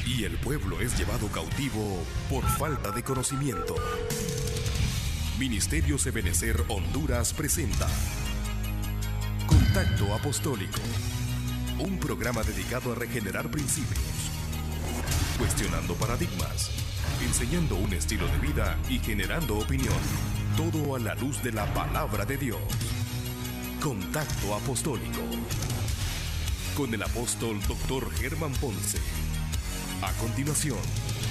y el pueblo es llevado cautivo por falta de conocimiento. Ministerios Ebenecer Honduras presenta Contacto Apostólico, un programa dedicado a regenerar principios, cuestionando paradigmas, enseñando un estilo de vida y generando opinión, todo a la luz de la palabra de Dios. Contacto Apostólico, con el apóstol Dr. Germán Ponce. A continuación.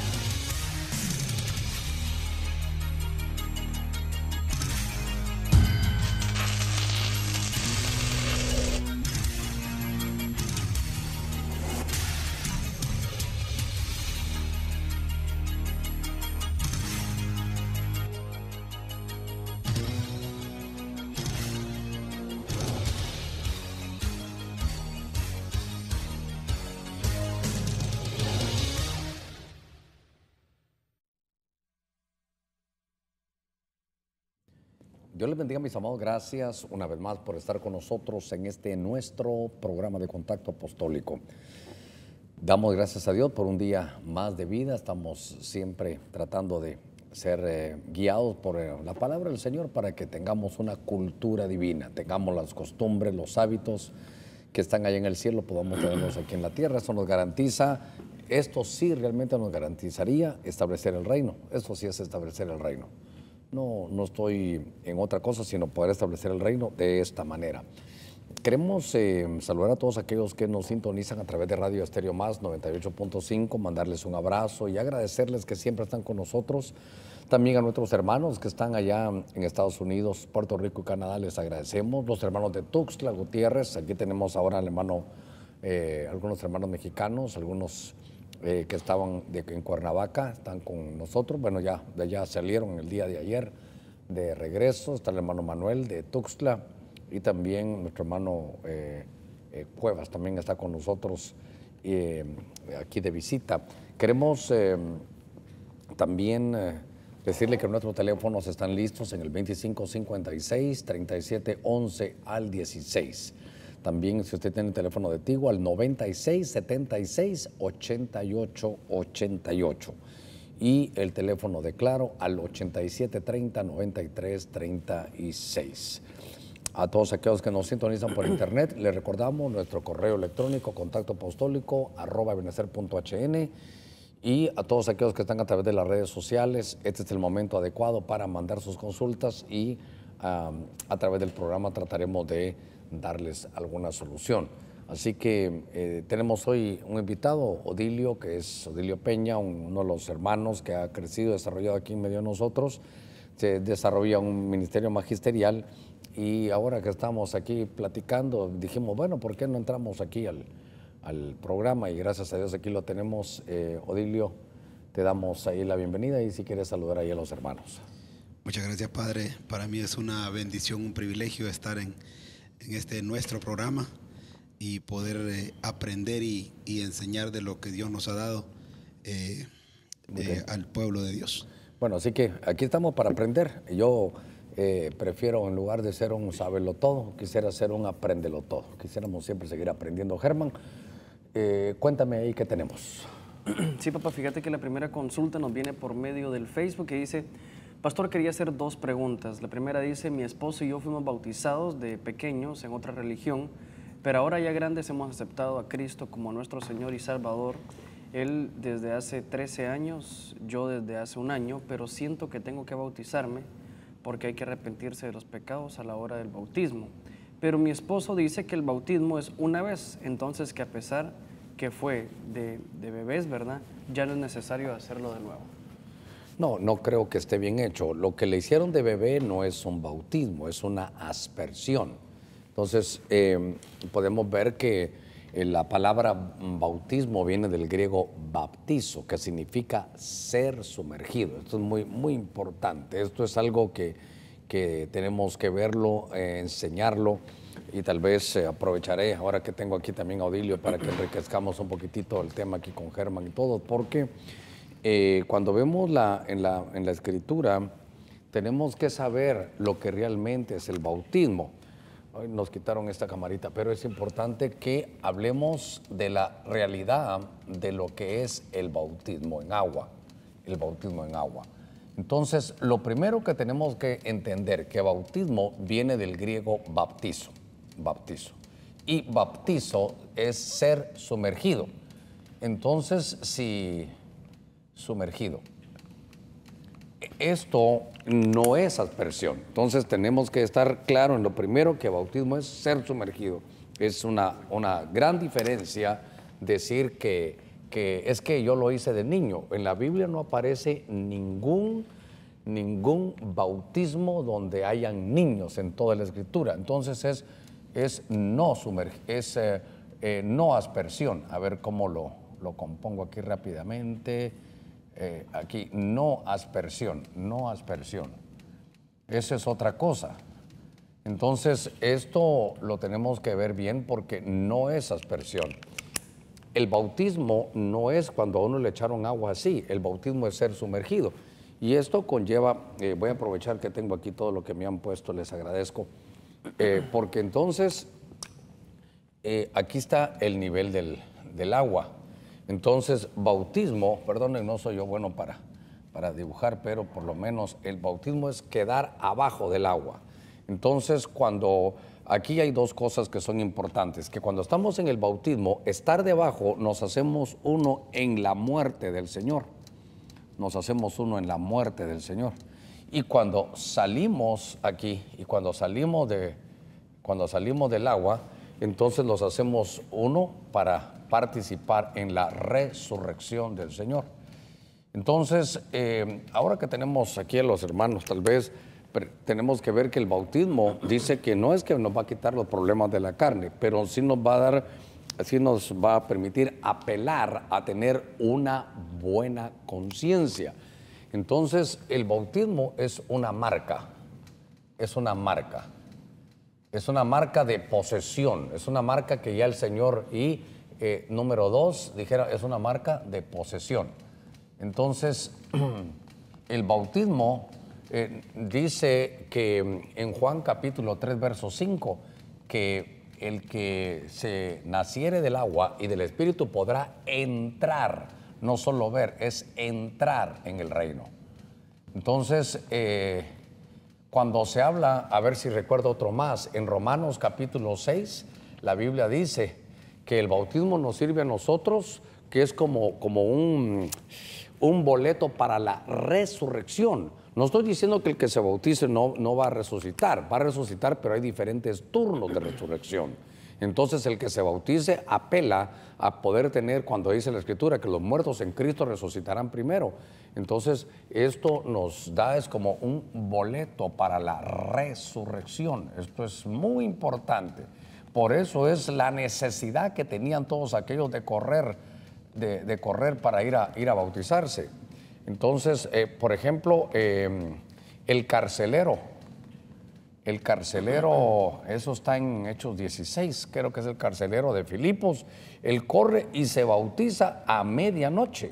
Dios les bendiga, mis amados. Gracias una vez más por estar con nosotros en este nuestro programa de Contacto Apostólico. Damos gracias a Dios por un día más de vida. Estamos siempre tratando de ser guiados por la palabra del Señor para que tengamos una cultura divina, tengamos las costumbres, los hábitos que están allá en el cielo, podamos tenerlos aquí en la tierra. Eso nos garantiza, esto sí realmente nos garantizaría establecer el reino. Esto sí es establecer el reino. No estoy en otra cosa, sino poder establecer el reino de esta manera. Queremos saludar a todos aquellos que nos sintonizan a través de Radio Estéreo Más 98.5, mandarles un abrazo y agradecerles que siempre están con nosotros. También a nuestros hermanos que están allá en Estados Unidos, Puerto Rico y Canadá, les agradecemos. Los hermanos de Tuxtla Gutiérrez, aquí tenemos ahora al hermano, algunos hermanos mexicanos, algunos que estaban en Cuernavaca, están con nosotros. Bueno, ya de allá salieron el día de ayer de regreso. Está el hermano Manuel de Tuxtla y también nuestro hermano Cuevas también está con nosotros aquí de visita. Queremos también decirle que nuestros teléfonos están listos en el 2556-3711 al 16. También, si usted tiene el teléfono de Tigo, al 9676-8888. Y el teléfono de Claro al 8730-9336. A todos aquellos que nos sintonizan por internet, les recordamos nuestro correo electrónico contactoapostólico@ebenecer.hn. Y a todos aquellos que están a través de las redes sociales, este es el momento adecuado para mandar sus consultas y a través del programa trataremos de darles alguna solución. Así que tenemos hoy un invitado, Odilio, que es Odilio Peña, uno de los hermanos que ha crecido, desarrollado aquí en medio de nosotros. Se desarrolla un ministerio magisterial y ahora que estamos aquí platicando, dijimos, bueno, ¿por qué no entramos aquí al programa? Y gracias a Dios aquí lo tenemos. Odilio, te damos ahí la bienvenida y si quieres saludar ahí a los hermanos. Muchas gracias, Padre. Para mí es una bendición, un privilegio estar en este nuestro programa y poder aprender y enseñar de lo que Dios nos ha dado al pueblo de Dios. Bueno, así que aquí estamos para aprender. Yo prefiero, en lugar de ser un sábelo todo, quisiera ser un apréndelo todo. Quisiéramos siempre seguir aprendiendo. Germán, cuéntame ahí qué tenemos. Sí, papá, fíjate que la primera consulta nos viene por medio del Facebook que dice: Pastor, quería hacer dos preguntas. La primera dice: mi esposo y yo fuimos bautizados de pequeños en otra religión, pero ahora ya grandes hemos aceptado a Cristo como nuestro Señor y Salvador. Él desde hace 13 años, yo desde hace un año, pero siento que tengo que bautizarme porque hay que arrepentirse de los pecados a la hora del bautismo. Pero mi esposo dice que el bautismo es una vez, entonces que a pesar que fue de bebés, ¿verdad?, ya no es necesario hacerlo de nuevo. No creo que esté bien hecho. Lo que le hicieron de bebé no es un bautismo, es una aspersión. Entonces, podemos ver que la palabra bautismo viene del griego baptizo, que significa ser sumergido. Esto es muy importante. Esto es algo que tenemos que verlo, enseñarlo, y tal vez aprovecharé ahora que tengo aquí también a Odilio para que enriquezcamos un poquitito el tema aquí con Germán y todo, porque cuando vemos en la Escritura tenemos que saber lo que realmente es el bautismo. Hoy nos quitaron esta camarita, pero es importante que hablemos de la realidad de lo que es el bautismo en agua. El bautismo en agua. Entonces, lo primero que tenemos que entender que bautismo viene del griego baptizo, baptizo. Y baptizo es ser sumergido. Entonces, si sumergido, esto no es aspersión. Entonces tenemos que estar claro en lo primero que bautismo es ser sumergido. Es una gran diferencia decir que es que yo lo hice de niño. En la Biblia no aparece ningún bautismo donde hayan niños en toda la Escritura. Entonces es no aspersión. A ver cómo lo compongo aquí rápidamente. Aquí, no aspersión, no aspersión. Esa es otra cosa. Entonces, esto lo tenemos que ver bien porque no es aspersión. El bautismo no es cuando a uno le echaron agua así, el bautismo es ser sumergido. Y esto conlleva, voy a aprovechar que tengo aquí todo lo que me han puesto, les agradezco, porque entonces, aquí está el nivel del agua. Entonces, bautismo, perdonen, no soy yo bueno para dibujar, pero por lo menos el bautismo es quedar abajo del agua. Entonces, aquí hay dos cosas que son importantes, que cuando estamos en el bautismo, estar debajo nos hacemos uno en la muerte del Señor. Nos hacemos uno en la muerte del Señor. Y cuando salimos aquí, y cuando salimos del agua, entonces los hacemos uno para participar en la resurrección del Señor. Entonces, ahora que tenemos aquí a los hermanos, tal vez tenemos que ver que el bautismo dice que no es que nos va a quitar los problemas de la carne, pero sí nos va a permitir apelar a tener una buena conciencia. Entonces, el bautismo es una marca, es una marca. Es una marca de posesión, es una marca que ya el Señor, y número dos, dijera, es una marca de posesión. Entonces, el bautismo dice que en Juan capítulo 3, verso 5, que el que se naciere del agua y del Espíritu podrá entrar, no solo ver, es entrar en el reino. Entonces, cuando se habla, a ver si recuerdo otro más, en Romanos capítulo 6, la Biblia dice que el bautismo nos sirve a nosotros, que es como un boleto para la resurrección. No estoy diciendo que el que se bautice no va a resucitar, pero hay diferentes turnos de resurrección. Entonces el que se bautice apela a poder tener, cuando dice la Escritura, que los muertos en Cristo resucitarán primero. Entonces esto nos da, es como un boleto para la resurrección. Esto es muy importante. Por eso es la necesidad que tenían todos aquellos de correr para ir a bautizarse. Entonces, por ejemplo, el carcelero, eso está en Hechos 16, creo que es el carcelero de Filipos, él corre y se bautiza a medianoche.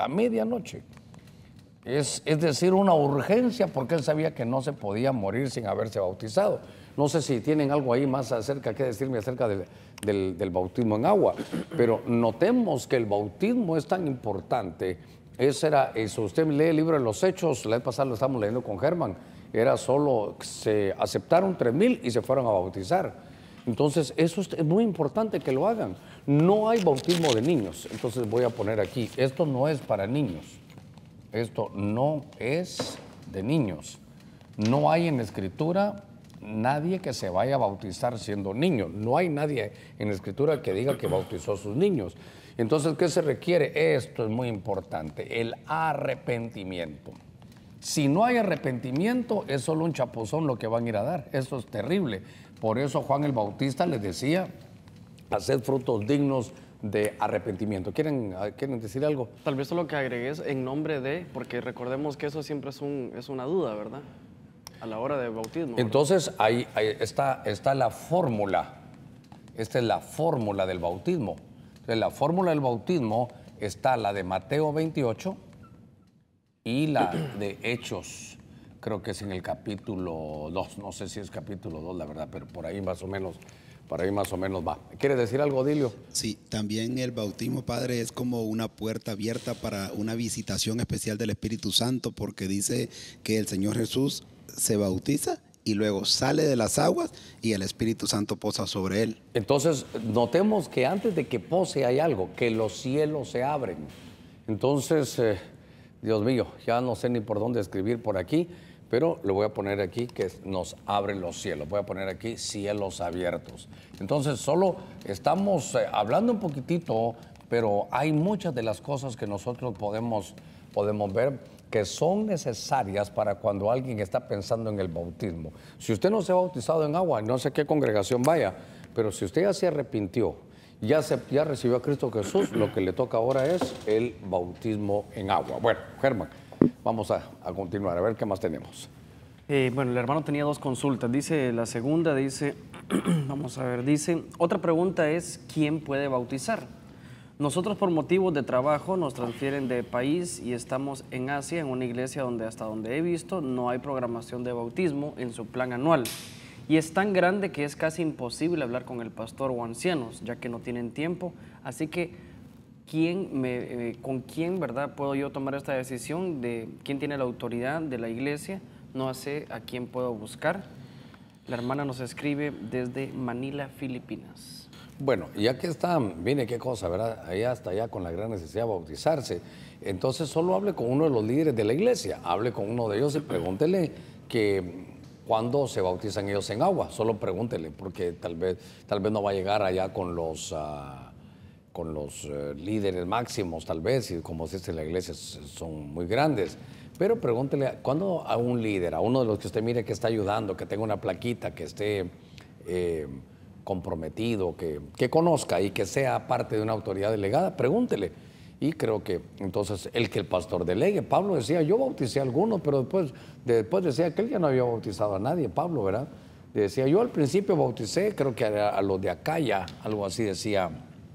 Es decir, una urgencia, porque él sabía que no se podía morir sin haberse bautizado. No sé si tienen algo ahí más que decirme acerca del bautismo en agua, pero notemos que el bautismo es tan importante. Eso, usted lee el libro de los Hechos, la vez pasada lo estamos leyendo con Germán, era solo, se aceptaron 3,000 y se fueron a bautizar. Entonces, eso es muy importante que lo hagan. No hay bautismo de niños, entonces voy a poner aquí, esto no es para niños, esto no es de niños. No hay en la Escritura nadie que se vaya a bautizar siendo niño. No hay nadie en la Escritura que diga que bautizó a sus niños. Entonces, ¿qué se requiere? Esto es muy importante, el arrepentimiento. Si no hay arrepentimiento, es solo un chapuzón lo que van a ir a dar. Eso es terrible. Por eso Juan el Bautista les decía, haced frutos dignos de arrepentimiento. ¿Quieren decir algo? Tal vez solo que agregues en nombre de, porque recordemos que eso siempre es una duda, ¿verdad? A la hora de bautismo. Entonces, ahí está la fórmula. Esta es la fórmula del bautismo. Entonces, la fórmula del bautismo está la de Mateo 28 y la de Hechos creo que es en el capítulo 2, no sé si es capítulo 2, la verdad, pero por ahí más o menos va. ¿Quieres decir algo, Odilio? Sí, también el bautismo, Padre, es como una puerta abierta para una visitación especial del Espíritu Santo, porque dice que el Señor Jesús se bautiza y luego sale de las aguas y el Espíritu Santo posa sobre él. Entonces, notemos que antes de que pose hay algo, que los cielos se abren. Entonces, Dios mío, ya no sé ni por dónde escribir por aquí, pero le voy a poner aquí que nos abren los cielos. Voy a poner aquí cielos abiertos. Entonces, solo estamos hablando un poquitito, pero hay muchas de las cosas que nosotros podemos ver que son necesarias para cuando alguien está pensando en el bautismo. Si usted no se ha bautizado en agua, no sé qué congregación vaya, pero si usted ya se arrepintió, ya recibió a Cristo Jesús, lo que le toca ahora es el bautismo en agua. Bueno, Germán, vamos a continuar, a ver qué más tenemos. Bueno, el hermano tenía dos consultas. Dice, la segunda dice, vamos a ver, dice, otra pregunta es, ¿quién puede bautizar? Nosotros por motivos de trabajo nos transfieren de país y estamos en Asia, en una iglesia donde hasta donde he visto no hay programación de bautismo en su plan anual. Y es tan grande que es casi imposible hablar con el pastor o ancianos, ya que no tienen tiempo. Así que, ¿con quién, verdad, puedo yo tomar esta decisión de quién tiene la autoridad de la iglesia? No sé a quién puedo buscar. La hermana nos escribe desde Manila, Filipinas. Bueno, ya que están, mire qué cosa, ¿verdad? Allá hasta allá con la gran necesidad de bautizarse. Entonces solo hable con uno de los líderes de la iglesia, hable con uno de ellos y pregúntele que cuándo se bautizan ellos en agua. Solo pregúntele, porque tal vez no va a llegar allá con los líderes máximos, tal vez, y como se dice, la iglesia son muy grandes. Pero pregúntele, ¿cuándo a un líder, a uno de los que usted mire que está ayudando, que tenga una plaquita, que esté comprometido, que conozca y que sea parte de una autoridad delegada, pregúntele. Y creo que entonces el pastor delegue. Pablo decía, yo bauticé a algunos, pero después decía que él ya no había bautizado a nadie, Pablo, ¿verdad? Decía, yo al principio bauticé, creo que a los de Acaya, algo así decía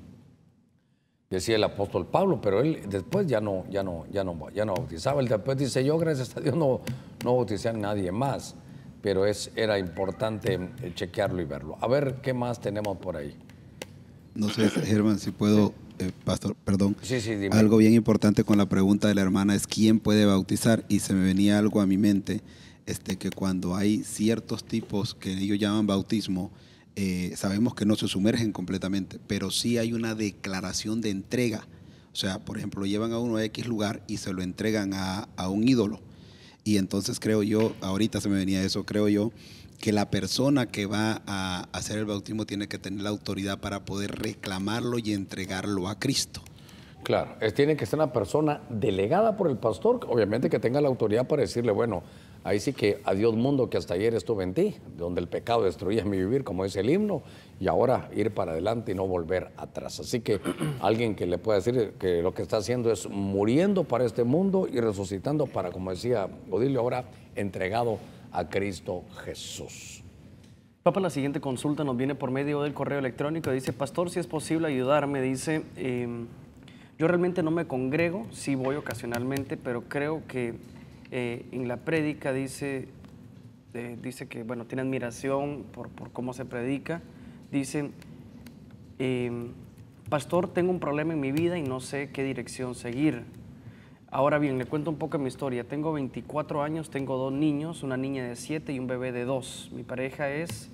el apóstol Pablo, pero él después ya no bautizaba. Él después dice, yo gracias a Dios no bauticé a nadie más. Pero era importante chequearlo y verlo. A ver, ¿qué más tenemos por ahí? No sé, Germán, si puedo, pastor, perdón. Sí, dime. Algo bien importante con la pregunta de la hermana es ¿quién puede bautizar? Y se me venía algo a mi mente, que cuando hay ciertos tipos que ellos llaman bautismo, sabemos que no se sumergen completamente, pero sí hay una declaración de entrega. O sea, por ejemplo, lo llevan a uno a X lugar y se lo entregan a un ídolo. Y entonces creo yo, ahorita se me venía eso, creo yo, que la persona que va a hacer el bautismo tiene que tener la autoridad para poder reclamarlo y entregarlo a Cristo. Claro, tiene que ser una persona delegada por el pastor, obviamente que tenga la autoridad para decirle, bueno, ahí sí que adiós mundo que hasta ayer estuve en ti, donde el pecado destruía mi vivir, como dice el himno, y ahora ir para adelante y no volver atrás. Así que alguien que le pueda decir que lo que está haciendo es muriendo para este mundo y resucitando para, como decía Odilio, ahora entregado a Cristo Jesús. Papa, la siguiente consulta nos viene por medio del correo electrónico. Dice, pastor, si es posible ayudarme, dice... yo realmente no me congrego, sí voy ocasionalmente, pero creo que en la prédica dice que, bueno, tiene admiración por cómo se predica. Dice, pastor, tengo un problema en mi vida y no sé qué dirección seguir. Ahora bien, le cuento un poco mi historia. Tengo 24 años, tengo 2 niños, una niña de 7 y un bebé de 2. Mi pareja es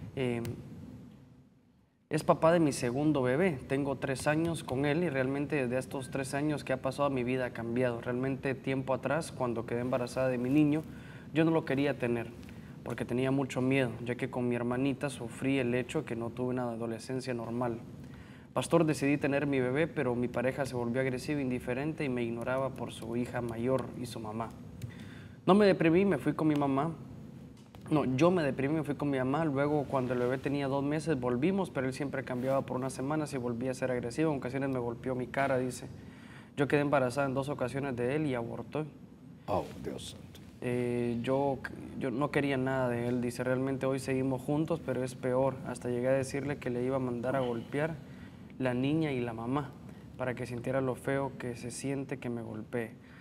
papá de mi segundo bebé. Tengo 3 años con él y realmente desde estos 3 años que ha pasado mi vida ha cambiado. Realmente tiempo atrás, cuando quedé embarazada de mi niño, yo no lo quería tener porque tenía mucho miedo, ya que con mi hermanita sufrí el hecho que no tuve una adolescencia normal. Pastor, decidí tener mi bebé, pero mi pareja se volvió agresiva, indiferente y me ignoraba por su hija mayor y su mamá. No me deprimí, me fui con mi mamá. No, yo me deprimí, me fui con mi mamá. Luego, cuando el bebé tenía 2 meses, volvimos, pero él siempre cambiaba por unas semanas y volvía a ser agresivo. En ocasiones me golpeó mi cara, dice. Yo quedé embarazada en 2 ocasiones de él y aborté. Oh, Dios santo. Yo no quería nada de él, dice. Realmente hoy seguimos juntos, pero es peor. Hasta llegué a decirle que le iba a mandar a golpear la niña y la mamá para que sintiera lo feo que se siente que me golpee.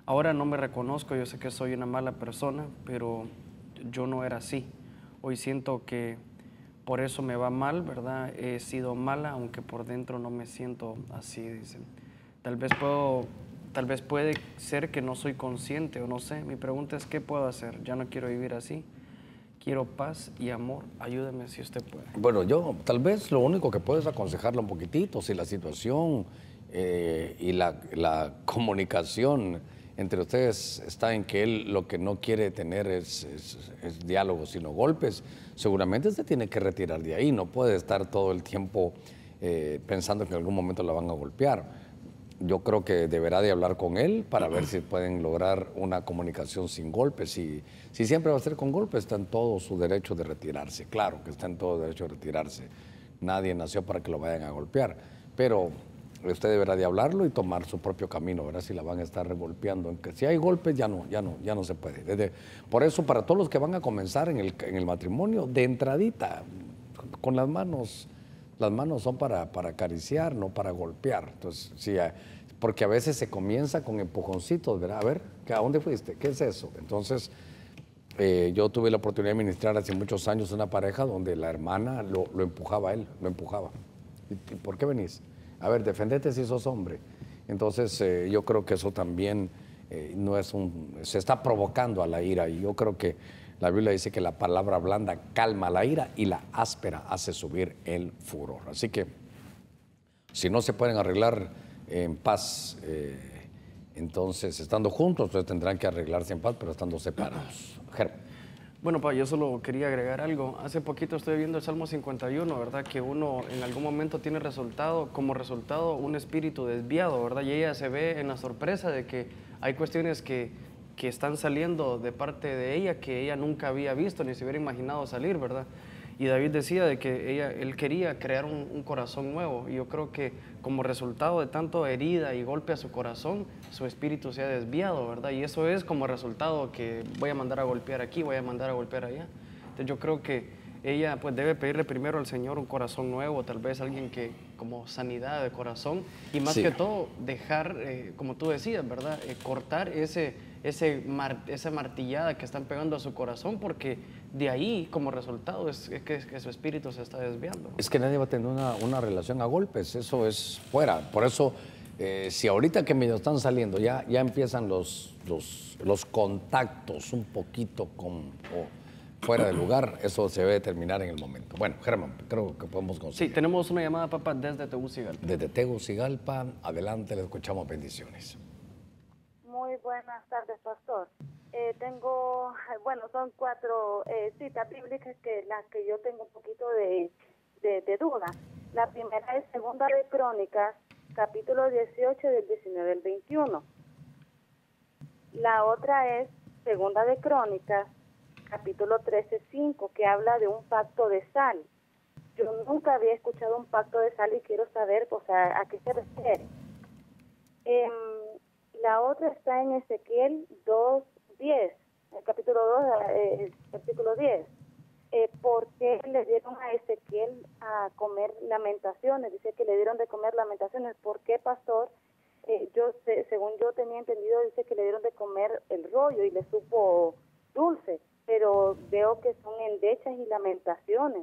Ahora no me reconozco, yo sé que soy una mala persona, pero yo no era así. Hoy siento que por eso me va mal, ¿verdad? He sido mala, aunque por dentro no me siento así, dicen. Tal vez puede ser que no soy consciente o no sé. Mi pregunta es, ¿qué puedo hacer? Ya no quiero vivir así. Quiero paz y amor. Ayúdeme si usted puede. Bueno, yo tal vez lo único que puedo es aconsejarle un poquitito, si la situación y la comunicación entre ustedes está en que él lo que no quiere tener es diálogo, sino golpes, seguramente usted tiene que retirar de ahí, no puede estar todo el tiempo pensando que en algún momento la van a golpear. Yo creo que deberá de hablar con él para ver si pueden lograr una comunicación sin golpes. Si siempre va a ser con golpes, está en todo su derecho de retirarse. Claro que está en todo derecho de retirarse. Nadie nació para que lo vayan a golpear. Pero usted deberá de hablarlo y tomar su propio camino, ¿verdad? Si la van a estar regolpeando. Si hay golpes, ya no se puede. Por eso, para todos los que van a comenzar en el matrimonio, de entradita, con las manos son para acariciar, no para golpear. Entonces, sí, porque a veces se comienza con empujoncitos, ¿verdad? A ver, ¿a dónde fuiste? ¿Qué es eso? Entonces, yo tuve la oportunidad de ministrar hace muchos años una pareja donde la hermana lo empujaba a él, lo empujaba. ¿Y por qué venís? A ver, defendete si sos hombre. Entonces, yo creo que eso también se está provocando a la ira, y yo creo que la Biblia dice que la palabra blanda calma la ira y la áspera hace subir el furor. Así que si no se pueden arreglar en paz, entonces estando juntos, entonces tendrán que arreglarse en paz, pero estando separados. Germán. Bueno, pa, yo solo quería agregar algo. Hace poquito estoy viendo el Salmo 51, ¿verdad? Que uno en algún momento tiene como resultado un espíritu desviado, ¿verdad? Y ella se ve en la sorpresa de que hay cuestiones que están saliendo de parte de ella que ella nunca había visto ni se hubiera imaginado salir, ¿verdad? Y David decía de que él quería crear un corazón nuevo, y yo creo que como resultado de tanto herida y golpe a su corazón, su espíritu se ha desviado, ¿verdad? Y eso es como resultado que voy a mandar a golpear aquí, voy a mandar a golpear allá. Entonces yo creo que ella pues debe pedirle primero al Señor un corazón nuevo, tal vez alguien que como sanidad de corazón, y más que todo dejar, como tú decías, ¿verdad? Cortar esa martillada que están pegando a su corazón, porque de ahí como resultado es que su espíritu se está desviando. Es que nadie va a tener una relación a golpes, eso es fuera. Por eso, si ahorita que me están saliendo ya empiezan los contactos un poquito fuera de lugar, eso se debe terminar en el momento. Bueno, Germán, creo que podemos conseguir. Sí, tenemos una llamada, papá, desde Tegucigalpa. Desde Tegucigalpa, adelante, le escuchamos, bendiciones. Muy buenas tardes, pastor. Son 4 citas bíblicas las que yo tengo un poquito de duda. La primera es Segunda de Crónicas, capítulo 18, del 19 al 21. La otra es Segunda de Crónicas, capítulo 13:5, que habla de un pacto de sal. Yo nunca había escuchado un pacto de sal y quiero saber, a qué se refiere. La otra está en Ezequiel 2:10, el capítulo 2, versículo 10. ¿Por qué le dieron a Ezequiel a comer lamentaciones? Dice que le dieron de comer lamentaciones. ¿Por qué, pastor? Según yo tenía entendido, dice que le dieron de comer el rollo y le supo dulce, pero veo que son endechas y lamentaciones.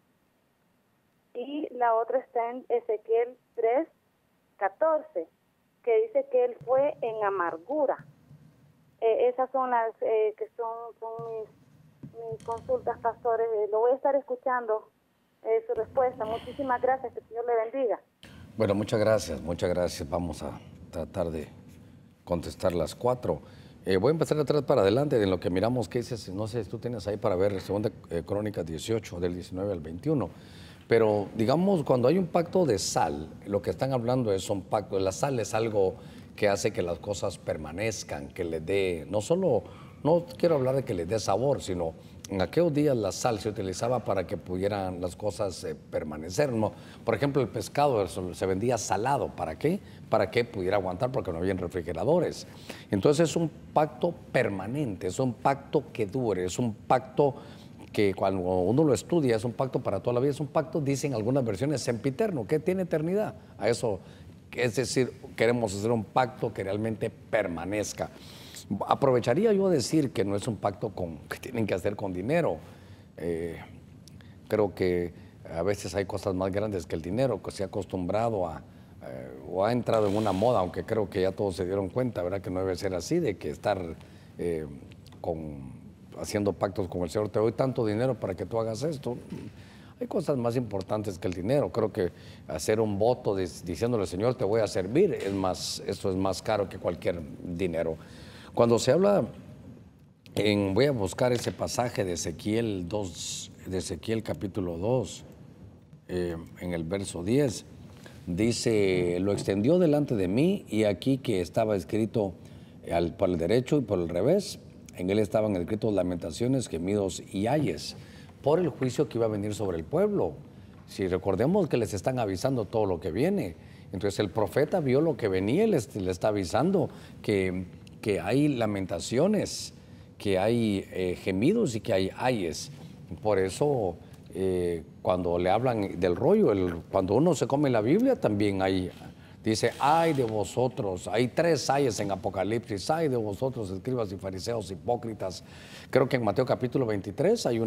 Y la otra está en Ezequiel 3:14, que dice que él fue en amargura. Esas son las que son mis consultas, pastores. Lo voy a estar escuchando, su respuesta. Muchísimas gracias, que el Señor le bendiga. Bueno, muchas gracias. Vamos a tratar de contestar las 4. Voy a empezar de atrás para adelante en lo que miramos que dices. No sé si tú tienes ahí para ver Segunda Crónicas 18, del 19 al 21. Pero, digamos, cuando hay un pacto de sal, lo que están hablando es un pacto. La sal es algo que hace que las cosas permanezcan, que le dé, no quiero hablar de que le dé sabor, sino en aquellos días la sal se utilizaba para que pudieran las cosas permanecer. ¿No? Por ejemplo, el pescado se vendía salado. ¿Para qué? Para que pudiera aguantar, porque no había refrigeradores. Entonces es un pacto permanente, es un pacto que dure, es un pacto que cuando uno lo estudia es un pacto para toda la vida, es un pacto, dicen algunas versiones, sempiterno, que tiene eternidad. A eso, es decir, queremos hacer un pacto que realmente permanezca. Aprovecharía yo a decir que no es un pacto que tienen que hacer con dinero. Creo que a veces hay cosas más grandes que el dinero, que se ha acostumbrado o ha entrado en una moda, aunque creo que ya todos se dieron cuenta, ¿verdad? Que no debe ser así, de que estar haciendo pactos con el Señor. Te doy tanto dinero para que tú hagas esto. Hay cosas más importantes que el dinero. Creo que hacer un voto diciéndole, Señor, te voy a servir, eso es más caro que cualquier dinero. Cuando se habla, voy a buscar ese pasaje de Ezequiel 2, de Ezequiel capítulo 2, en el verso 10, dice, lo extendió delante de mí y aquí que estaba escrito por el derecho y por el revés, en él estaban escritos lamentaciones, gemidos y ayes, por el juicio que iba a venir sobre el pueblo. Si recordemos que les están avisando todo lo que viene, entonces el profeta vio lo que venía y le está avisando que hay lamentaciones, que hay gemidos y que hay ayes. Por eso cuando le hablan del rollo, cuando uno se come la Biblia también dice, ay de vosotros, hay 3 ayes en Apocalipsis, ay de vosotros, escribas y fariseos hipócritas. Creo que en Mateo capítulo 23 hay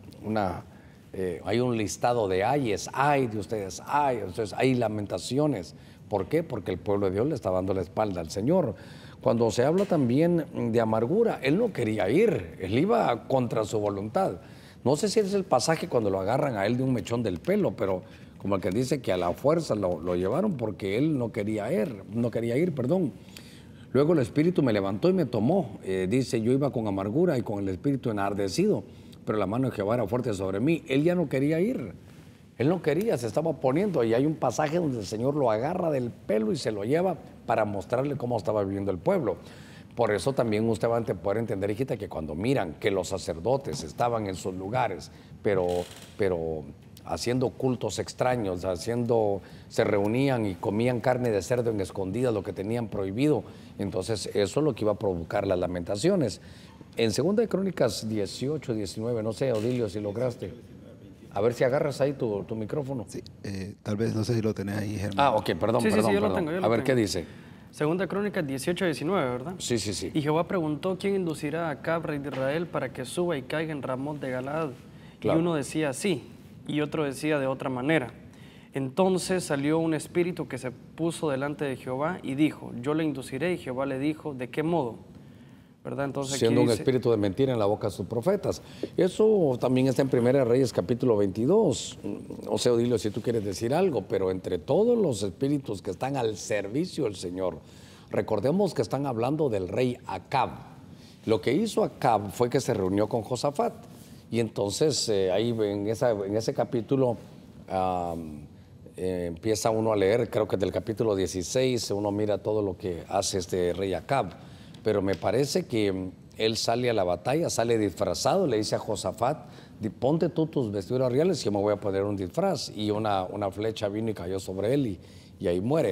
hay un listado de ayes, ay de ustedes, ay, entonces hay lamentaciones. ¿Por qué? Porque el pueblo de Dios le está dando la espalda al Señor. Cuando se habla también de amargura, él no quería ir, él iba contra su voluntad. No sé si es el pasaje cuando lo agarran a él de un mechón del pelo, pero como el que dice que a la fuerza lo llevaron porque él no quería ir. Luego el Espíritu me levantó y me tomó. Dice, yo iba con amargura y con el Espíritu enardecido, pero la mano de Jehová era fuerte sobre mí. Él ya no quería ir. Él no quería, se estaba poniendo, y hay un pasaje donde el Señor lo agarra del pelo y se lo lleva para mostrarle cómo estaba viviendo el pueblo. Por eso también usted va a poder entender, hijita, que cuando miran que los sacerdotes estaban en sus lugares, pero haciendo cultos extraños, se reunían y comían carne de cerdo en escondidas, lo que tenían prohibido, entonces eso es lo que iba a provocar las lamentaciones. En 2 de Crónicas 18, 19, no sé, Odilio, si lograste. A ver si agarras ahí tu micrófono. Sí, tal vez no sé si lo tenés ahí, Germán. Ah, ok, perdón. Sí, yo lo tengo. A ver, ¿qué dice? 2 Crónicas 18, 19, ¿verdad? Sí. Y Jehová preguntó, ¿quién inducirá a Acab, rey de Israel, para que suba y caiga en Ramot de Galaad? Claro. Y uno decía así, y otro decía de otra manera. Entonces salió un espíritu que se puso delante de Jehová y dijo, yo le induciré, y Jehová le dijo, ¿de qué modo? ¿Verdad? Entonces, siendo un espíritu de mentira en la boca de sus profetas. Eso también está en 1 Reyes capítulo 22. O sea, Odilio, si tú quieres decir algo, pero entre todos los espíritus que están al servicio del Señor, recordemos que están hablando del rey Acab. Lo que hizo Acab fue que se reunió con Josafat. Y entonces ahí en ese capítulo empieza uno a leer, creo que del capítulo 16, uno mira todo lo que hace este rey Acab. Pero me parece que él sale a la batalla, sale disfrazado, le dice a Josafat, ponte tú tus vestiduras reales y yo me voy a poner un disfraz. Y una flecha vino y cayó sobre él y ahí muere.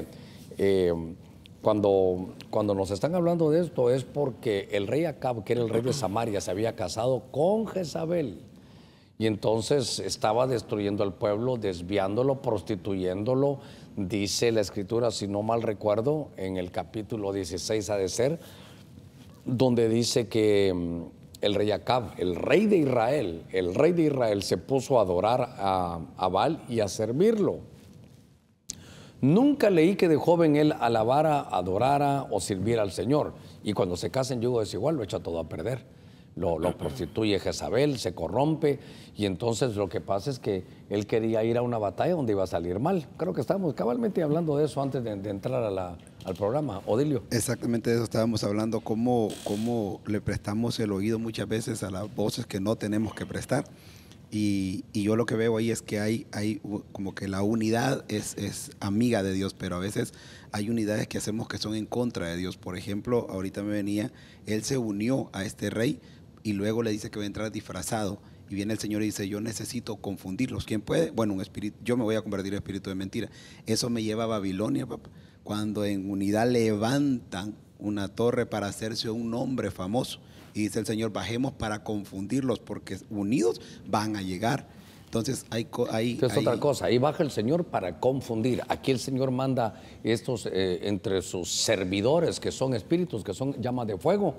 Cuando nos están hablando de esto es porque el rey Acab, que era el rey de Samaria, se había casado con Jezabel. Y entonces estaba destruyendo al pueblo, desviándolo, prostituyéndolo. Dice la Escritura, si no mal recuerdo, en el capítulo 16 ha de ser, donde dice que el rey Acab, el rey de Israel se puso a adorar a Baal y a servirlo. Nunca leí que de joven él alabara, adorara o sirviera al Señor. Y cuando se casa en yugo desigual lo echa todo a perder. Lo prostituye Jezabel, se corrompe, y entonces lo que pasa es que él quería ir a una batalla donde iba a salir mal. Creo que estábamos cabalmente hablando de eso antes de entrar al programa. Odilio. Exactamente de eso estábamos hablando, cómo le prestamos el oído muchas veces a las voces que no tenemos que prestar. Y yo lo que veo ahí es que hay como que la unidad es amiga de Dios, pero a veces hay unidades que hacemos que son en contra de Dios. Por ejemplo, ahorita me venía, él se unió a este rey y luego le dice que va a entrar disfrazado. Y viene el Señor y dice, yo necesito confundirlos. ¿Quién puede? Bueno, un espíritu, yo me voy a convertir en espíritu de mentira. Eso me lleva a Babilonia, papá. Cuando en unidad levantan una torre para hacerse un nombre famoso. Y dice el Señor, bajemos para confundirlos, porque unidos van a llegar. Entonces hay otra cosa, ahí baja el Señor para confundir. Aquí el Señor manda estos entre sus servidores, que son espíritus, que son llamas de fuego,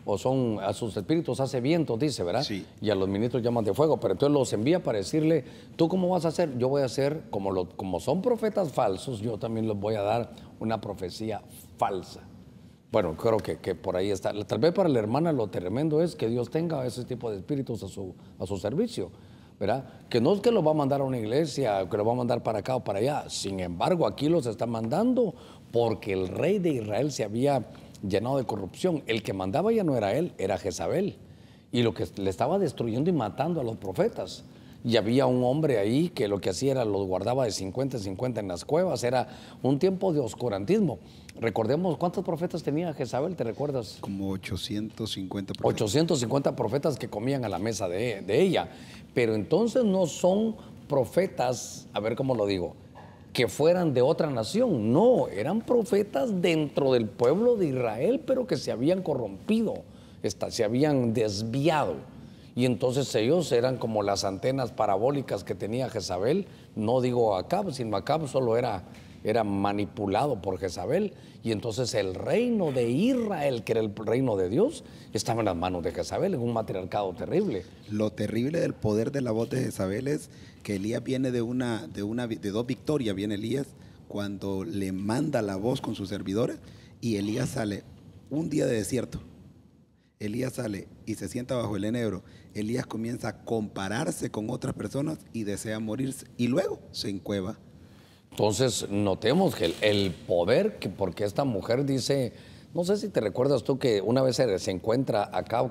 o son, a sus espíritus hace vientos, dice, ¿verdad? Sí. Y a los ministros llaman de fuego, pero entonces los envía para decirle, ¿tú cómo vas a hacer? Yo voy a hacer, como son profetas falsos, yo también les voy a dar una profecía falsa. Bueno, creo que por ahí está. Tal vez para la hermana lo tremendo es que Dios tenga ese tipo de espíritus a su servicio, ¿verdad? Que no es que lo va a mandar a una iglesia, que lo va a mandar para acá o para allá. Sin embargo, aquí los está mandando porque el rey de Israel se había llenado de corrupción. El que mandaba ya no era él, era Jezabel. Y lo que le estaba destruyendo y matando a los profetas. Y había un hombre ahí que lo que hacía era los guardaba de 50 en 50 en las cuevas. Era un tiempo de oscurantismo. Recordemos, ¿cuántos profetas tenía Jezabel? ¿Te recuerdas? Como 850 profetas. 850 profetas que comían a la mesa de ella. Pero entonces no son profetas, a ver cómo lo digo, que fueran de otra nación. No, eran profetas dentro del pueblo de Israel, pero que se habían corrompido, se habían desviado. Y entonces ellos eran como las antenas parabólicas que tenía Jezabel. No digo Acab, sino Acab solo era manipulado por Jezabel. Y entonces el reino de Israel, que era el reino de Dios, estaba en las manos de Jezabel, en un matriarcado terrible. Lo terrible del poder de la voz de Jezabel es que Elías viene de dos victorias, viene Elías cuando le manda la voz con sus servidores, y Elías sale un día de desierto. Elías sale y se sienta bajo el enebro. Elías comienza a compararse con otras personas y desea morirse, y luego se encueva. Entonces notemos que el poder, porque esta mujer dice, no sé si te recuerdas tú que una vez se encuentra acá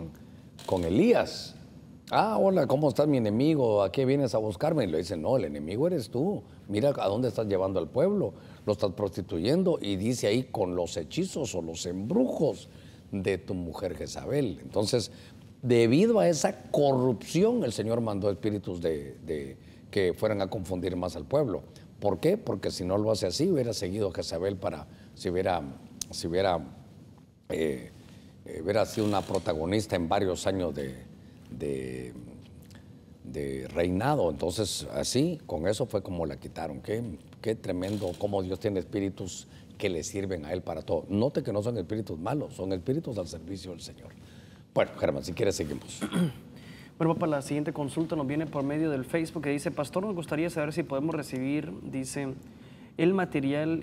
con Elías. Ah, hola, ¿cómo estás, mi enemigo? ¿A qué vienes a buscarme? Y le dice, no, el enemigo eres tú. Mira a dónde estás llevando al pueblo. Lo estás prostituyendo. Y dice ahí, con los hechizos o los embrujos de tu mujer Jezabel. Entonces, debido a esa corrupción, el Señor mandó espíritus que fueran a confundir más al pueblo. ¿Por qué? Porque si no lo hace así, hubiera seguido Jezabel si hubiera sido una protagonista en varios años de reinado. Entonces, así, con eso fue como la quitaron. Qué tremendo cómo Dios tiene espíritus que le sirven a Él para todo. Note que no son espíritus malos, son espíritus al servicio del Señor. Bueno, Germán, si quieres seguimos. Bueno, para la siguiente consulta nos viene por medio del Facebook que dice, pastor, nos gustaría saber si podemos recibir, dice, el material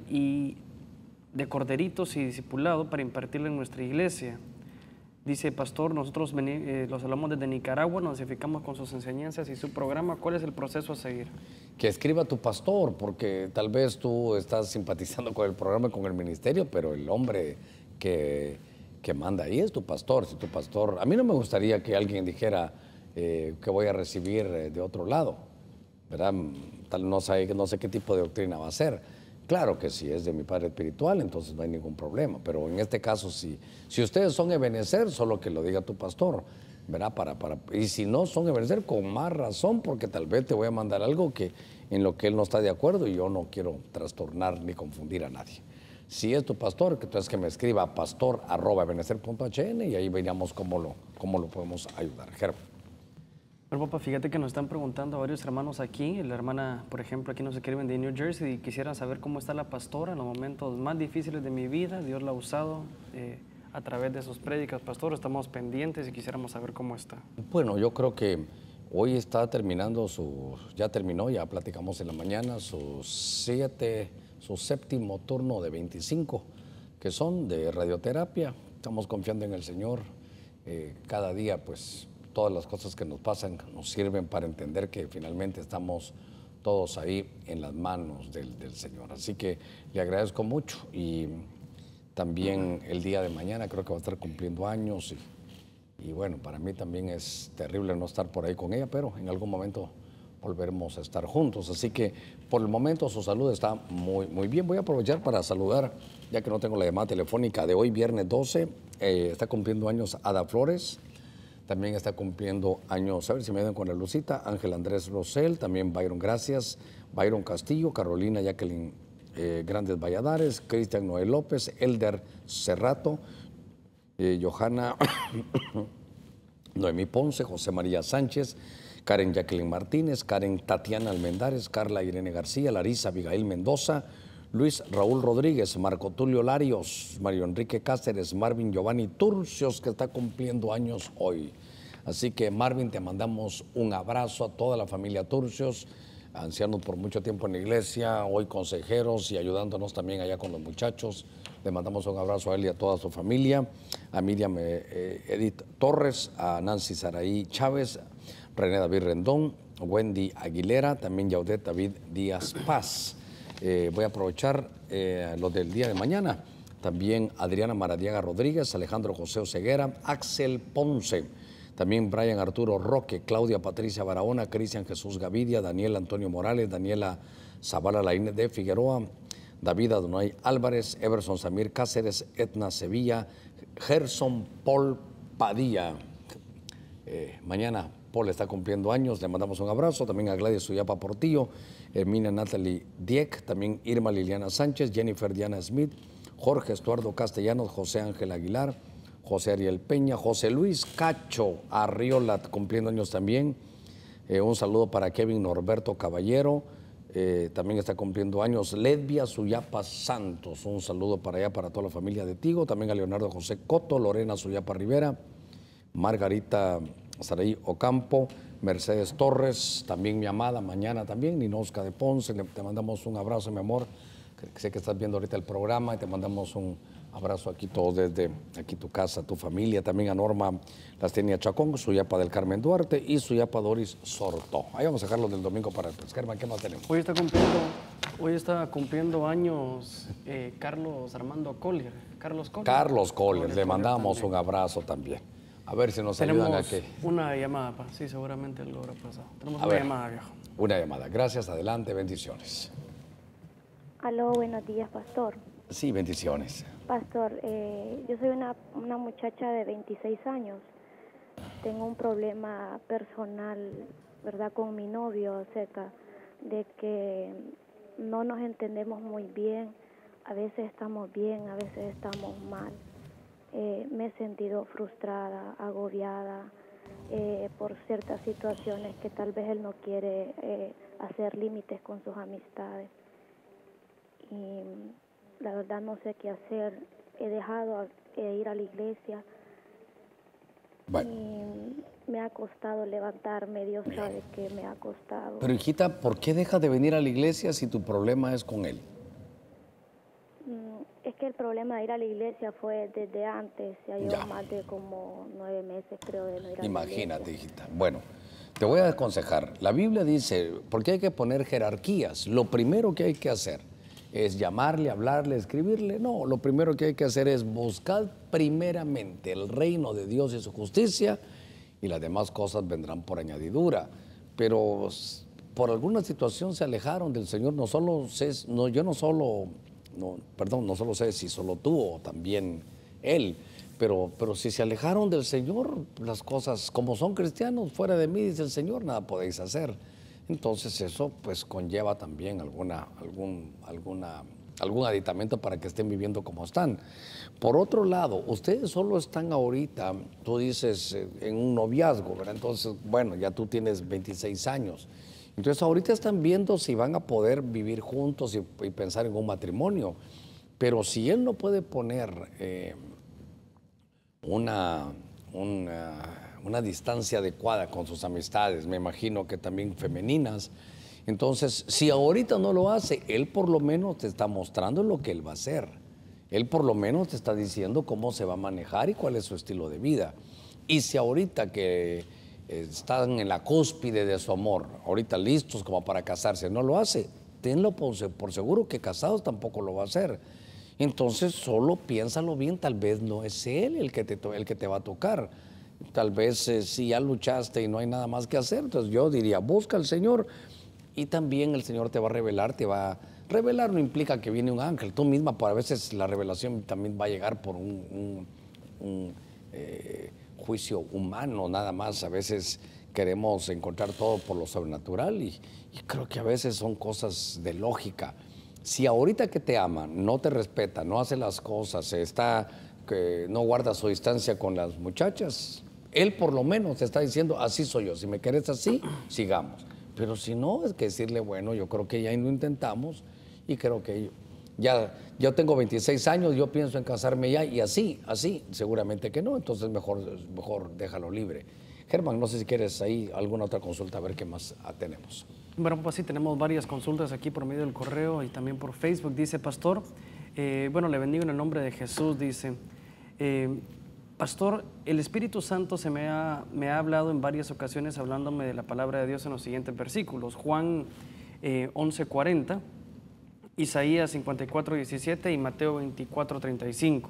de corderitos y discipulado para impartirlo en nuestra iglesia. Dice, pastor, nosotros los hablamos desde Nicaragua, nos edificamos con sus enseñanzas y su programa. ¿Cuál es el proceso a seguir? Que escriba tu pastor, porque tal vez tú estás simpatizando con el programa y con el ministerio, pero el hombre que manda ahí es tu pastor. Si tu pastor, a mí no me gustaría que alguien dijera que voy a recibir de otro lado, ¿verdad? No sé qué tipo de doctrina va a ser. Claro que si es de mi padre espiritual, entonces no hay ningún problema, pero en este caso, si ustedes son Ebenezer, solo que lo diga tu pastor, ¿verdad? Y si no son Ebenezer, con más razón, porque tal vez te voy a mandar algo en lo que él no está de acuerdo y yo no quiero trastornar ni confundir a nadie. Si es tu pastor, entonces que me escriba pastor@ebenezer.hn y ahí veríamos cómo lo podemos ayudar. Germán. Bueno, papá, fíjate que nos están preguntando a varios hermanos aquí. La hermana, por ejemplo, aquí nos escriben de New Jersey y quisieran saber cómo está la pastora en los momentos más difíciles de mi vida. Dios la ha usado a través de sus prédicas, pastor. Estamos pendientes y quisiéramos saber cómo está. Bueno, yo creo que hoy está terminando ya platicamos en la mañana, su séptimo turno de 25, que son de radioterapia. Estamos confiando en el Señor. Cada día, pues, todas las cosas que nos pasan nos sirven para entender que finalmente estamos todos ahí en las manos del Señor. Así que le agradezco mucho y también el día de mañana creo que va a estar cumpliendo años y bueno, para mí también es terrible no estar por ahí con ella, pero en algún momento volveremos a estar juntos. Así que por el momento su salud está muy, muy bien. Voy a aprovechar para saludar, ya que no tengo la llamada telefónica de hoy, viernes 12, está cumpliendo años Ada Flores. También está cumpliendo años, a ver si me dan con la lucita, Ángel Andrés Rosell, también Byron Gracias, Byron Castillo, Carolina Jacqueline Grandes Valladares, Cristian Noel López, Elder Cerrato, Johanna Noemí Ponce, José María Sánchez, Karen Jacqueline Martínez, Karen Tatiana Almendares, Carla Irene García, Larisa Abigail Mendoza, Luis Raúl Rodríguez, Marco Tulio Larios, Mario Enrique Cáceres, Marvin Giovanni Turcios, que está cumpliendo años hoy. Así que Marvin, te mandamos un abrazo a toda la familia Turcios, ancianos por mucho tiempo en la iglesia, hoy consejeros y ayudándonos también allá con los muchachos. Le mandamos un abrazo a él y a toda su familia, a Miriam Edith Torres, a Nancy Saraí Chávez, René David Rendón, Wendy Aguilera, también Yaudet David Díaz Paz. Voy a aprovechar los del día de mañana. También Adriana Maradiaga Rodríguez, Alejandro José Oseguera, Axel Ponce, también Brian Arturo Roque, Claudia Patricia Barahona, Cristian Jesús Gavidia, Daniel Antonio Morales, Daniela Zavala Laínez de Figueroa, David Adonai Álvarez, Everson Samir Cáceres, Etna Sevilla, Gerson Paul Padilla. Mañana Paul está cumpliendo años, le mandamos un abrazo. También a Gladys Suyapa Portillo, Hermina Natalie Dieck, también Irma Liliana Sánchez, Jennifer Diana Smith, Jorge Estuardo Castellanos, José Ángel Aguilar, José Ariel Peña, José Luis Cacho Arriola, cumpliendo años también. Un saludo para Kevin Norberto Caballero, también está cumpliendo años. Ledvia Suyapa Santos, un saludo para allá, para toda la familia de Tigo. También a Leonardo José Coto, Lorena Suyapa Rivera, Margarita Saraí Ocampo, Mercedes Torres, también mi amada, mañana también, Ninosca de Ponce. Te mandamos un abrazo, mi amor. Sé que estás viendo ahorita el programa y te mandamos un abrazo aquí todos desde aquí tu casa, tu familia. También a Norma Lastenia Chacón, Suyapa del Carmen Duarte y Suyapa Doris Sorto. Ahí vamos a dejarlo del domingo para el Germán, ¿qué más tenemos? Hoy está cumpliendo años Carlos Armando Collier. Carlos Collier, le mandamos también un abrazo también. A ver si nos ayudan a que... Una llamada, sí, seguramente lo habrá pasado. Tenemos una llamada, viejo. Una llamada, gracias, adelante, bendiciones. Aló, buenos días, pastor. Sí, bendiciones. Pastor, yo soy una muchacha de 26 años. Tengo un problema personal, ¿verdad?, con mi novio, acerca de que no nos entendemos muy bien. A veces estamos bien, a veces estamos mal. Me he sentido frustrada, agobiada por ciertas situaciones que tal vez él no quiere hacer límites con sus amistades. Y la verdad no sé qué hacer. He dejado de ir a la iglesia. Bueno. Y me ha costado levantarme. Dios sabe que me ha costado. Pero hijita, ¿por qué dejas de venir a la iglesia si tu problema es con él? Es que el problema de ir a la iglesia fue desde antes. Ya llevo más de como 9 meses, creo, de no ir a la iglesia. Imagínate, hijita. Bueno, te voy a aconsejar. La Biblia dice, porque hay que poner jerarquías. Lo primero que hay que hacer es llamarle, hablarle, escribirle. No, lo primero que hay que hacer es buscar primeramente el reino de Dios y su justicia, y las demás cosas vendrán por añadidura. Pero por alguna situación se alejaron del Señor. No solo sé si solo tú o también él, pero si se alejaron del Señor, las cosas, como son cristianos, fuera de mí, dice el Señor, nada podéis hacer. Entonces eso pues conlleva también algún aditamento para que estén viviendo como están. Por otro lado, ustedes solo están ahorita, tú dices, en un noviazgo, ¿verdad? Entonces, bueno, ya tú tienes 26 años. Entonces ahorita están viendo si van a poder vivir juntos y pensar en un matrimonio. Pero si él no puede poner una distancia adecuada con sus amistades, me imagino que también femeninas, entonces si ahorita no lo hace, él por lo menos te está mostrando lo que él va a hacer. Él por lo menos te está diciendo cómo se va a manejar y cuál es su estilo de vida. Y si ahorita que están en la cúspide de su amor, ahorita listos como para casarse, no lo hace, tenlo por seguro que casados tampoco lo va a hacer. Entonces solo piénsalo bien, tal vez no es él el que te va a tocar. Tal vez si ya luchaste y no hay nada más que hacer, entonces yo diría, busca al Señor y también el Señor te va a revelar, Revelar no implica que viene un ángel, tú misma, por a veces la revelación también va a llegar por un juicio humano, nada más. A veces queremos encontrar todo por lo sobrenatural y creo que a veces son cosas de lógica. Si ahorita que te ama, no te respeta, no hace las cosas, que no guarda su distancia con las muchachas, él por lo menos te está diciendo, así soy yo, si me querés así, sigamos. Pero si no, es que decirle, bueno, yo creo que ya lo intentamos y creo que ya yo tengo 26 años, yo pienso en casarme ya, y así, seguramente que no, entonces mejor déjalo libre. Germán, no sé si quieres ahí alguna otra consulta, a ver qué más tenemos. Bueno, pues sí, tenemos varias consultas aquí por medio del correo y también por Facebook. Dice, pastor, bueno, le bendigo en el nombre de Jesús, dice, pastor, el Espíritu Santo me ha hablado en varias ocasiones hablándome de la palabra de Dios en los siguientes versículos. Juan 11:40, Isaías 54:17 y Mateo 24:35.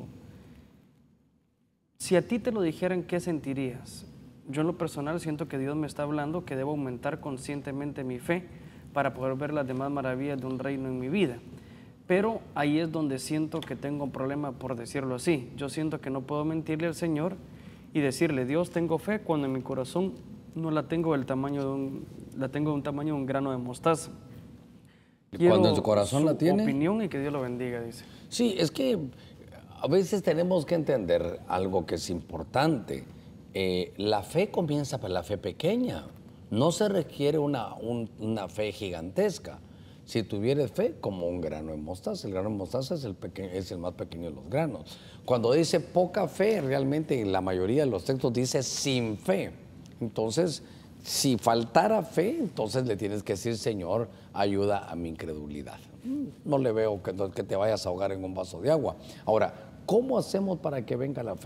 Si a ti te lo dijeran, ¿qué sentirías? Yo en lo personal siento que Dios me está hablando que debo aumentar conscientemente mi fe para poder ver las demás maravillas de un reino en mi vida. Pero ahí es donde siento que tengo un problema, por decirlo así. Yo siento que no puedo mentirle al Señor y decirle, Dios, tengo fe, cuando en mi corazón no la tengo del tamaño de un tamaño de un grano de mostaza. Cuando en su corazón la tiene. Opinión y que Dios lo bendiga, dice. Sí, es que a veces tenemos que entender algo que es importante. La fe comienza por la fe pequeña. No se requiere una fe gigantesca. Si tuvieres fe, como un grano de mostaza. El grano de mostaza es el más pequeño de los granos. Cuando dice poca fe, realmente en la mayoría de los textos dice sin fe. Entonces, si faltara fe, entonces le tienes que decir, Señor, ayuda a mi incredulidad. No le veo que te vayas a ahogar en un vaso de agua. Ahora, ¿cómo hacemos para que venga la fe?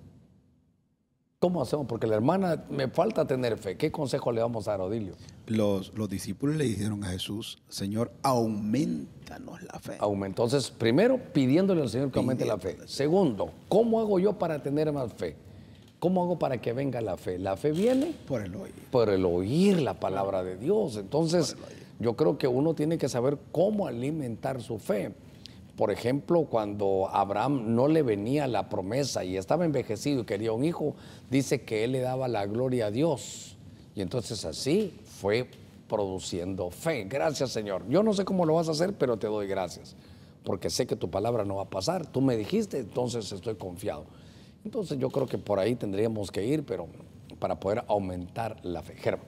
¿Cómo hacemos? Porque la hermana, me falta tener fe. ¿Qué consejo le vamos a dar a Odilio? Los discípulos le dijeron a Jesús, Señor, aumentanos la fe. Entonces, primero, pidiéndole al Señor que aumente la fe. Segundo, ¿cómo hago yo para tener más fe? ¿Cómo hago para que venga la fe? La fe viene por el oír. Por el oír la palabra de Dios. Entonces, yo creo que uno tiene que saber cómo alimentar su fe. Por ejemplo, cuando a Abraham no le venía la promesa y estaba envejecido y quería un hijo, dice que él le daba la gloria a Dios. Y entonces así fue produciendo fe. Gracias, Señor. Yo no sé cómo lo vas a hacer, pero te doy gracias. Porque sé que tu palabra no va a pasar. Tú me dijiste, entonces estoy confiado. Entonces yo creo que por ahí tendríamos que ir, pero para poder aumentar la fe. Germán.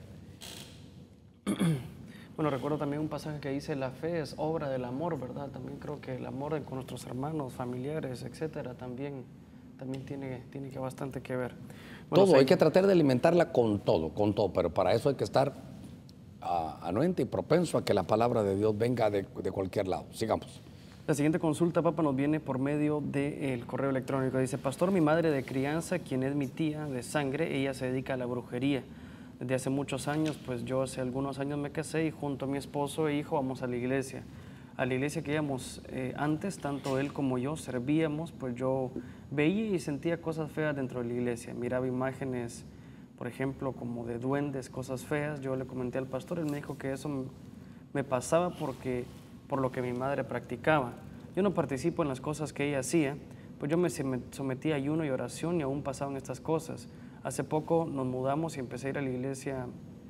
Bueno, recuerdo también un pasaje que dice, la fe es obra del amor, ¿verdad? También creo que el amor con nuestros hermanos, familiares, etcétera, también tiene que bastante que ver. Bueno, todo, hay que tratar de alimentarla con todo, pero para eso hay que estar anuente y propenso a que la palabra de Dios venga de cualquier lado. Sigamos. La siguiente consulta, Papa, nos viene por medio del correo electrónico. Dice, pastor, mi madre de crianza, quien es mi tía de sangre, ella se dedica a la brujería. Desde hace muchos años, pues yo hace algunos años me casé y junto a mi esposo e hijo vamos a la iglesia. A la iglesia que íbamos antes, tanto él como yo servíamos, pues yo veía y sentía cosas feas dentro de la iglesia. Miraba imágenes, por ejemplo, como de duendes, cosas feas. Yo le comenté al pastor, él me dijo que eso me pasaba por lo que mi madre practicaba. Yo no participo en las cosas que ella hacía, pues yo me sometí a ayuno y oración y aún pasaban estas cosas. Hace poco nos mudamos y empecé a ir a la iglesia,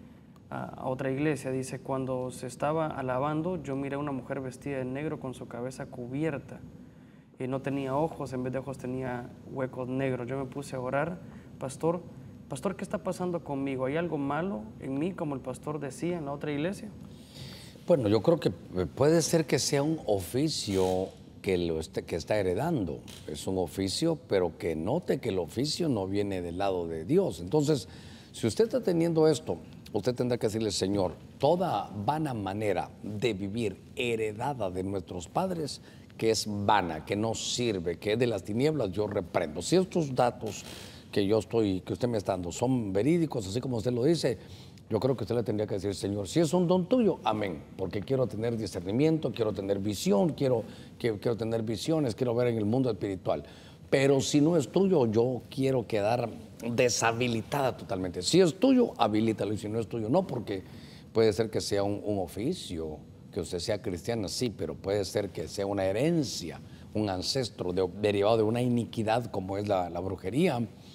a otra iglesia. Dice, cuando se estaba alabando, yo miré a una mujer vestida de negro con su cabeza cubierta. Y no tenía ojos, en vez de ojos tenía huecos negros. Yo me puse a orar, pastor, ¿qué está pasando conmigo? ¿Hay algo malo en mí, como el pastor decía en la otra iglesia? Bueno, yo creo que puede ser que sea un oficio que está heredando. Es un oficio, pero que note que el oficio no viene del lado de Dios. Entonces, si usted está teniendo esto, usted tendrá que decirle, Señor, toda vana manera de vivir heredada de nuestros padres, que es vana, que no sirve, que es de las tinieblas, yo reprendo. Si estos datos que usted me está dando son verídicos, así como usted lo dice, yo creo que usted le tendría que decir, Señor, si es un don tuyo, amén, porque quiero tener discernimiento, quiero tener visión, quiero tener visiones, quiero ver en el mundo espiritual. Pero si no es tuyo, yo quiero quedar deshabilitada totalmente. Si es tuyo, habilítalo, y si no es tuyo, no, porque puede ser que sea un oficio, que usted sea cristiana, sí, pero puede ser que sea una herencia, un ancestro derivado de una iniquidad como es la brujería,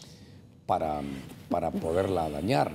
para poderla dañar,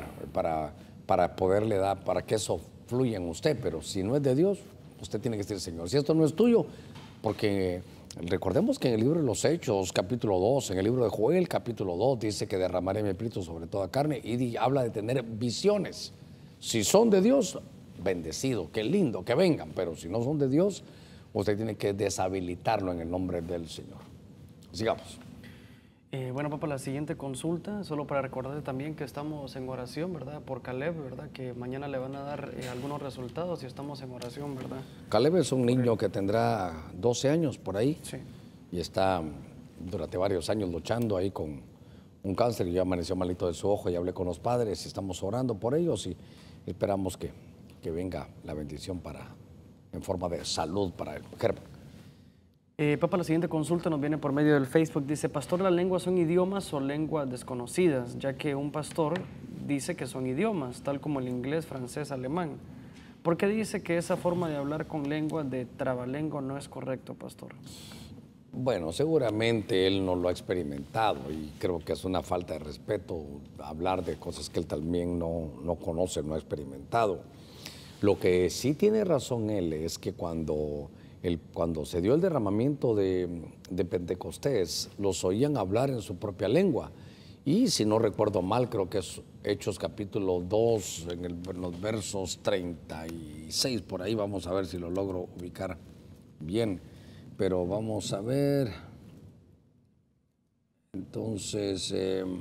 para poderle dar, para que eso fluya en usted. Pero si no es de Dios, usted tiene que decir, Señor, si esto no es tuyo, porque recordemos que en el libro de los Hechos, capítulo 2, en el libro de Joel, capítulo 2, dice que derramaré mi espíritu sobre toda carne, y habla de tener visiones. Si son de Dios, bendecido, qué lindo, que vengan, pero si no son de Dios, usted tiene que deshabilitarlo en el nombre del Señor. Sigamos. Bueno, Papa, la siguiente consulta, solo para recordarle también que estamos en oración, ¿verdad? Por Caleb, ¿verdad? Que mañana le van a dar algunos resultados y estamos en oración, ¿verdad? Caleb es un niño que tendrá 12 años por ahí. Sí. Y está durante varios años luchando ahí con un cáncer y ya amaneció malito de su ojo y hablé con los padres y estamos orando por ellos y esperamos que venga la bendición en forma de salud para él. Germán. Papa, la siguiente consulta nos viene por medio del Facebook. Dice, pastor, ¿las lenguas son idiomas o lenguas desconocidas? Ya que un pastor dice que son idiomas, tal como el inglés, francés, alemán. ¿Por qué dice que esa forma de hablar con lengua de trabalengua no es correcto, pastor? Bueno, seguramente él no lo ha experimentado y creo que es una falta de respeto hablar de cosas que él también no conoce, no ha experimentado. Lo que sí tiene razón él es que cuando se dio el derramamiento de Pentecostés, los oían hablar en su propia lengua. Y si no recuerdo mal, creo que es Hechos capítulo 2, en los versos 36, por ahí vamos a ver si lo logro ubicar bien. Pero vamos a ver. Entonces...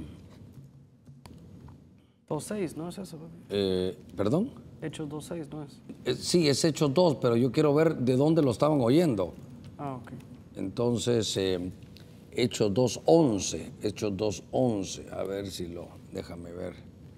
2.6, ¿no es eso? ¿Perdón? Hechos 2.6, ¿no es? Sí, es Hechos 2, pero yo quiero ver de dónde lo estaban oyendo. Ah, ok. Entonces, Hechos 2.11, Hechos 2.11, a ver si déjame ver.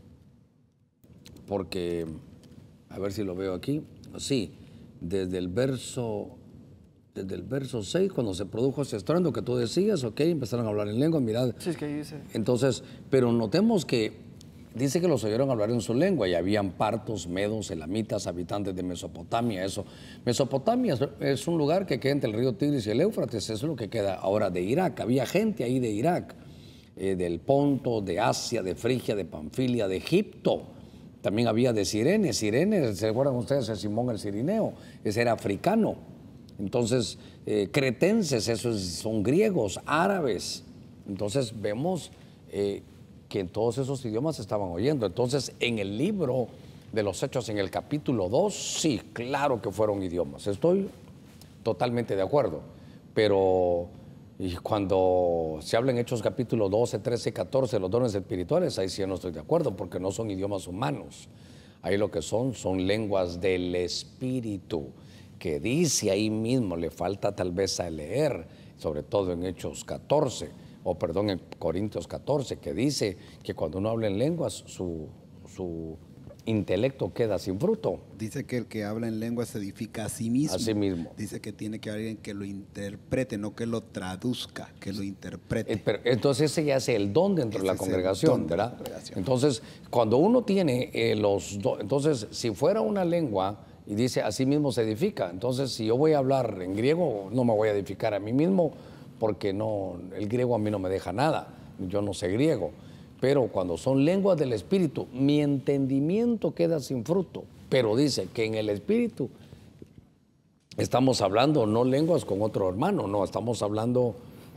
Porque, a ver si lo veo aquí. Sí, desde el verso 6, cuando se produjo ese estruendo que tú decías, ok, empezaron a hablar en lengua, mirad. Sí, es que ahí dice. Entonces, pero notemos que dice que los oyeron hablar en su lengua y habían partos, medos, elamitas, habitantes de Mesopotamia. Mesopotamia es un lugar que queda entre el río Tigris y el Éufrates, eso es lo que queda ahora de Irak. Había gente ahí de Irak, del Ponto, de Asia, de Frigia, de Panfilia, de Egipto. También había de Cirene. Cirene, ¿se acuerdan ustedes de Simón el Cirineo? Ese era africano. Entonces, cretenses, esos son griegos, árabes. Entonces, vemos que en todos esos idiomas se estaban oyendo. Entonces, en el libro de los Hechos, en el capítulo 2, sí, claro que fueron idiomas. Estoy totalmente de acuerdo. Pero y cuando se habla en Hechos capítulo 12, 13, 14, los dones espirituales, ahí sí yo no estoy de acuerdo, porque no son idiomas humanos. Ahí lo que son lenguas del Espíritu, que dice ahí mismo, le falta tal vez a leer, sobre todo en Hechos 14, en Corintios 14, que dice que cuando uno habla en lenguas, su intelecto queda sin fruto. Dice que el que habla en lenguas se edifica a sí mismo. A sí mismo. Dice que tiene que haber alguien que lo interprete, no que lo traduzca, que lo interprete. Pero, entonces ese ya es el don dentro de la congregación, ¿verdad? Entonces, cuando uno tiene entonces, si fuera una lengua y dice a sí mismo se edifica, entonces si yo voy a hablar en griego, no me voy a edificar a mí mismo, porque el griego a mí no me deja nada, yo no sé griego. Pero cuando son lenguas del Espíritu, mi entendimiento queda sin fruto. Pero dice que en el Espíritu estamos hablando no lenguas con otro hermano, no, estamos hablando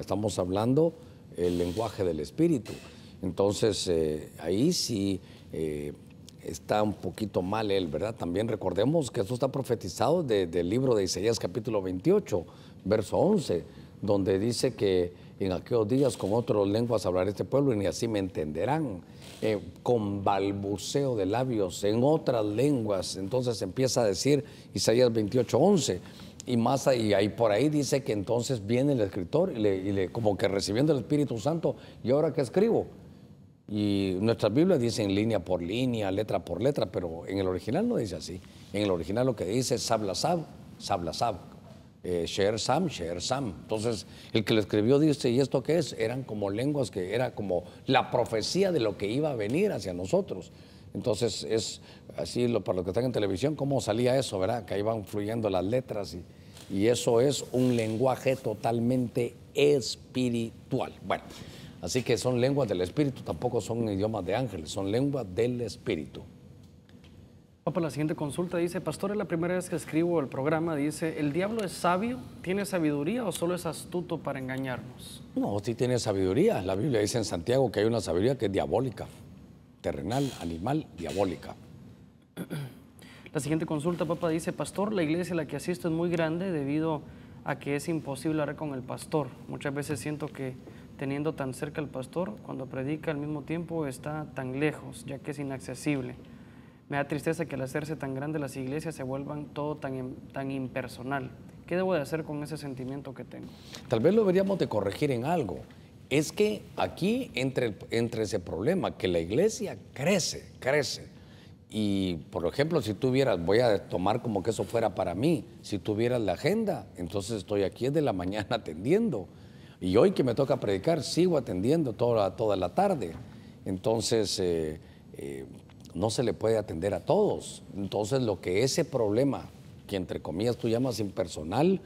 el lenguaje del Espíritu. Entonces, ahí sí está un poquito mal él, ¿verdad? También recordemos que esto está profetizado del libro de Isaías capítulo 28, verso 11, donde dice que en aquellos días con otras lenguas hablará este pueblo y ni así me entenderán, con balbuceo de labios en otras lenguas. Entonces empieza a decir Isaías 28, 11 y ahí por ahí dice que entonces viene el escritor y como que recibiendo el Espíritu Santo, ¿y ahora qué escribo? Y nuestras Biblias dicen línea por línea, letra por letra, pero en el original no dice así. En el original lo que dice es sablasab, sablasab, sheer sam, sheer sam. Entonces, el que lo escribió dice, ¿y esto qué es? Eran como lenguas que era como la profecía de lo que iba a venir hacia nosotros. Entonces, es así, para los que están en televisión, cómo salía eso, ¿verdad? Que ahí van fluyendo las letras y eso es un lenguaje totalmente espiritual. Bueno, así que son lenguas del Espíritu, tampoco son idiomas de ángeles, son lenguas del Espíritu. Papa, la siguiente consulta dice, pastor, es la primera vez que escribo el programa, dice, ¿el diablo es sabio? ¿Tiene sabiduría o solo es astuto para engañarnos? No, sí tiene sabiduría. La Biblia dice en Santiago que hay una sabiduría que es diabólica, terrenal, animal, diabólica. La siguiente consulta, papá, dice: pastor, la iglesia a la que asisto es muy grande debido a que es imposible hablar con el pastor. Muchas veces siento que teniendo tan cerca al pastor, cuando predica al mismo tiempo está tan lejos, ya que es inaccesible. Me da tristeza que al hacerse tan grande las iglesias se vuelvan todo tan impersonal. ¿Qué debo de hacer con ese sentimiento que tengo? Tal vez lo deberíamos de corregir en algo. Es que aquí entre ese problema, que la iglesia crece. Y, por ejemplo, si tuvieras, voy a tomar como que eso fuera para mí, si tuvieras la agenda, entonces estoy aquí desde la mañana atendiendo. Y hoy que me toca predicar, sigo atendiendo toda la tarde. Entonces, no se le puede atender a todos. Entonces, lo que ese problema, que entre comillas tú llamas impersonal,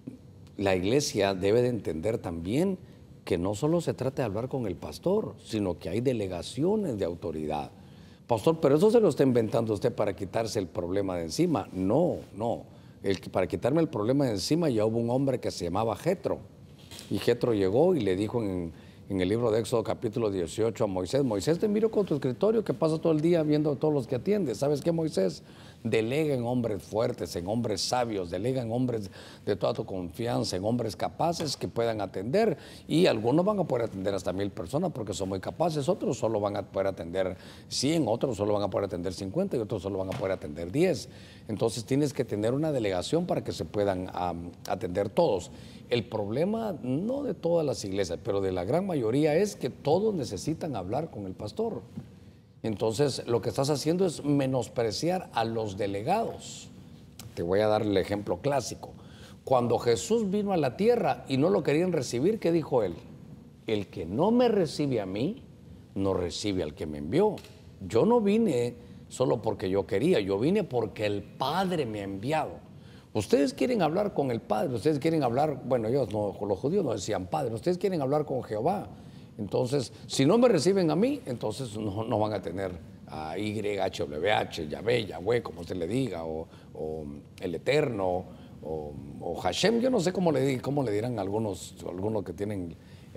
la iglesia debe de entender también que no solo se trata de hablar con el pastor, sino que hay delegaciones de autoridad. Pastor, pero eso se lo está inventando usted para quitarse el problema de encima. No. Para quitarme el problema de encima ya hubo un hombre que se llamaba Jetro. Y Jetro llegó y le dijo en el libro de Éxodo capítulo 18 a Moisés: Moisés, te miro con tu escritorio que pasa todo el día viendo a todos los que atiendes. ¿Sabes qué, Moisés? Delega en hombres fuertes, en hombres sabios, delega en hombres de toda tu confianza, en hombres capaces que puedan atender. Y algunos van a poder atender hasta 1000 personas porque son muy capaces, otros solo van a poder atender 100, otros solo van a poder atender 50 y otros solo van a poder atender 10. Entonces tienes que tener una delegación para que se puedan atender todos. El problema, no de todas las iglesias, pero de la gran mayoría, es que todos necesitan hablar con el pastor. Entonces, lo que estás haciendo es menospreciar a los delegados. Te voy a dar el ejemplo clásico. Cuando Jesús vino a la tierra y no lo querían recibir, ¿qué dijo él? El que no me recibe a mí, no recibe al que me envió. Yo no vine solo porque yo quería, yo vine porque el Padre me ha enviado. Ustedes quieren hablar con el Padre, ustedes quieren hablar, bueno, ellos no, los judíos no decían Padre, ustedes quieren hablar con Jehová. Entonces, si no me reciben a mí, entonces no van a tener a YHWH, Yahvé, Yahweh, como usted le diga, o el Eterno, o Hashem. Yo no sé cómo le dirán algunos que tienen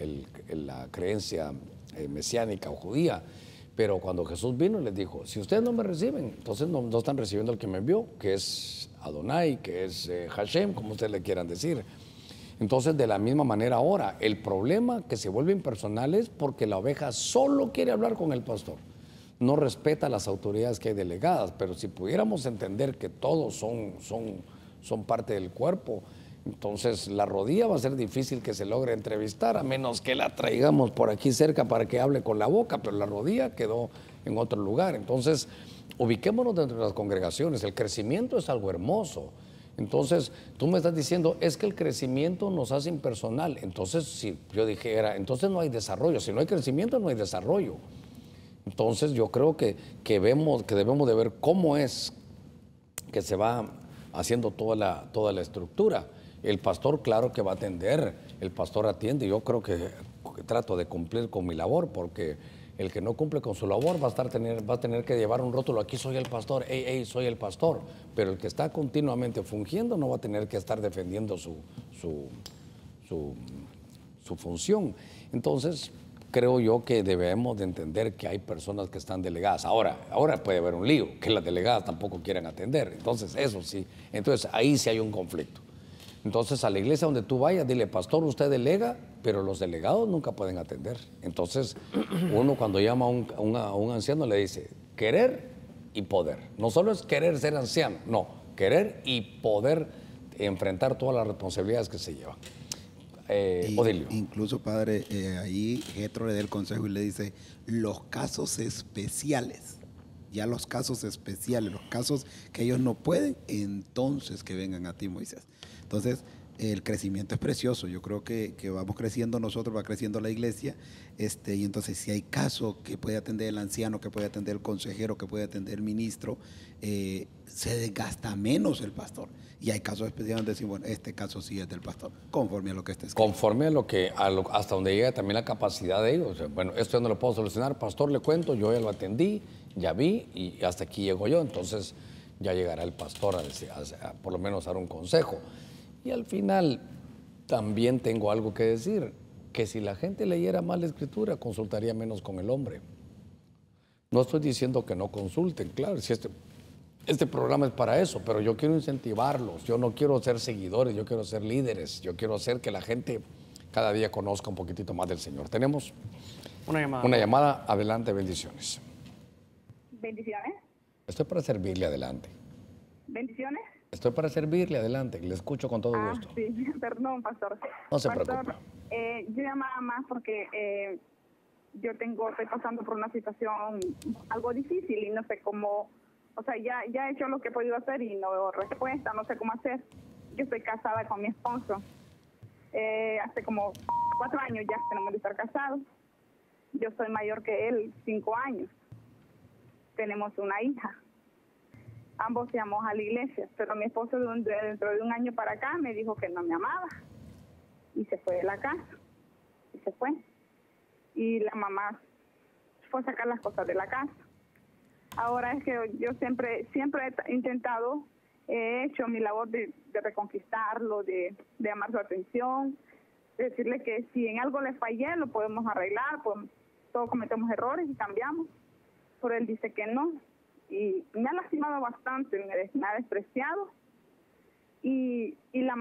la creencia mesiánica o judía. Pero cuando Jesús vino les dijo: si ustedes no me reciben, entonces no están recibiendo al que me envió, que es Adonai, que es Hashem, como ustedes le quieran decir. Entonces, de la misma manera ahora, el problema que se vuelve impersonal es porque la oveja solo quiere hablar con el pastor. No respeta a las autoridades que hay delegadas, pero si pudiéramos entender que todos son parte del cuerpo, entonces la rodilla va a ser difícil que se logre entrevistar, a menos que la traigamos por aquí cerca para que hable con la boca, pero la rodilla quedó en otro lugar. Entonces, ubiquémonos dentro de las congregaciones. El crecimiento es algo hermoso. Entonces, tú me estás diciendo, es que el crecimiento nos hace impersonal. Entonces, si yo dijera, entonces no hay desarrollo. Si no hay crecimiento, no hay desarrollo. Entonces, yo creo que debemos de ver cómo es que se va haciendo toda la estructura. El pastor, claro que va a atender, el pastor atiende. Yo creo que trato de cumplir con mi labor, porque el que no cumple con su labor va a tener que llevar un rótulo: aquí soy el pastor, soy el pastor. Pero el que está continuamente fungiendo no va a tener que estar defendiendo su función. Entonces, creo yo que debemos de entender que hay personas que están delegadas. Ahora puede haber un lío, que las delegadas tampoco quieren atender. Entonces, eso sí. Entonces, ahí sí hay un conflicto. Entonces, a la iglesia donde tú vayas, dile: pastor, usted delega, pero los delegados nunca pueden atender. Entonces, uno cuando llama a un anciano le dice: querer y poder. No solo es querer ser anciano, no, querer y poder enfrentar todas las responsabilidades que se llevan. Odilio. Incluso, padre, ahí Jetro le da el consejo y le dice: los casos especiales, ya los casos especiales, los casos que ellos no pueden, entonces que vengan a ti, Moisés. Entonces, el crecimiento es precioso. Yo creo que vamos creciendo nosotros, va creciendo la iglesia, y entonces si hay casos que puede atender el anciano, que puede atender el consejero, que puede atender el ministro, se desgasta menos el pastor. Y hay casos especiales donde decimos: bueno, este caso sí es del pastor, conforme a lo que está escrito. Conforme hasta donde llega también la capacidad de ellos. O sea, bueno, esto yo no lo puedo solucionar, pastor, le cuento, yo ya lo atendí, ya vi, y hasta aquí llego yo. Entonces ya llegará el pastor a por lo menos dar un consejo. Y al final también tengo algo que decir, que si la gente leyera más la escritura, consultaría menos con el hombre. No estoy diciendo que no consulten, claro, Este programa es para eso, pero yo quiero incentivarlos. Yo no quiero ser seguidores, yo quiero ser líderes. Yo quiero hacer que la gente cada día conozca un poquitito más del Señor. Tenemos una llamada. Adelante, bendiciones. Bendiciones. Estoy para servirle, adelante. Bendiciones. Estoy para servirle, adelante. Le escucho con todo gusto. Sí, perdón, pastor. No se Pastor, preocupe. yo llamaba más porque estoy pasando por una situación algo difícil y no sé cómo, o sea, ya he hecho lo que he podido hacer y no veo respuesta, no sé cómo hacer. Yo estoy casada con mi esposo. Hace como 4 años ya tenemos de estar casados. Yo soy mayor que él, 5 años. Tenemos una hija. Ambos íbamos a la iglesia, pero mi esposo dentro de un año para acá me dijo que no me amaba y se fue de la casa. Y se fue. Y la mamá fue a sacar las cosas de la casa. Ahora es que yo siempre he intentado, he hecho mi labor de reconquistarlo, de llamar su atención, de decirle que si en algo le fallé lo podemos arreglar, pues todos cometemos errores y cambiamos. Pero él dice que no. Y me ha lastimado bastante, me ha despreciado. Y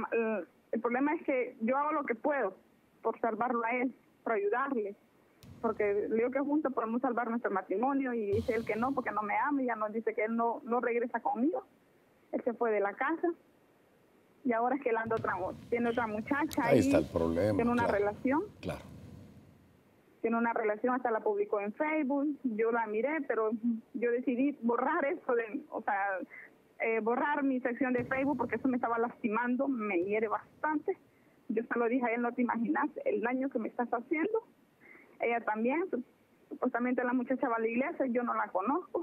el problema es que yo hago lo que puedo por salvarlo a él, por ayudarle. Porque le digo que juntos podemos salvar nuestro matrimonio y dice él que no, porque no me ama y ya nos dice que él no regresa conmigo. Él se fue de la casa y ahora es que él tiene otra muchacha. Ahí está el problema. Tiene una relación. Claro. Tiene una relación, hasta la publicó en Facebook, yo la miré, pero yo decidí borrar eso, borrar mi sección de Facebook porque eso me estaba lastimando, me hiere bastante. Yo se lo dije a él, no te imaginas el daño que me estás haciendo. Ella también, supuestamente la muchacha va a la iglesia, yo no la conozco.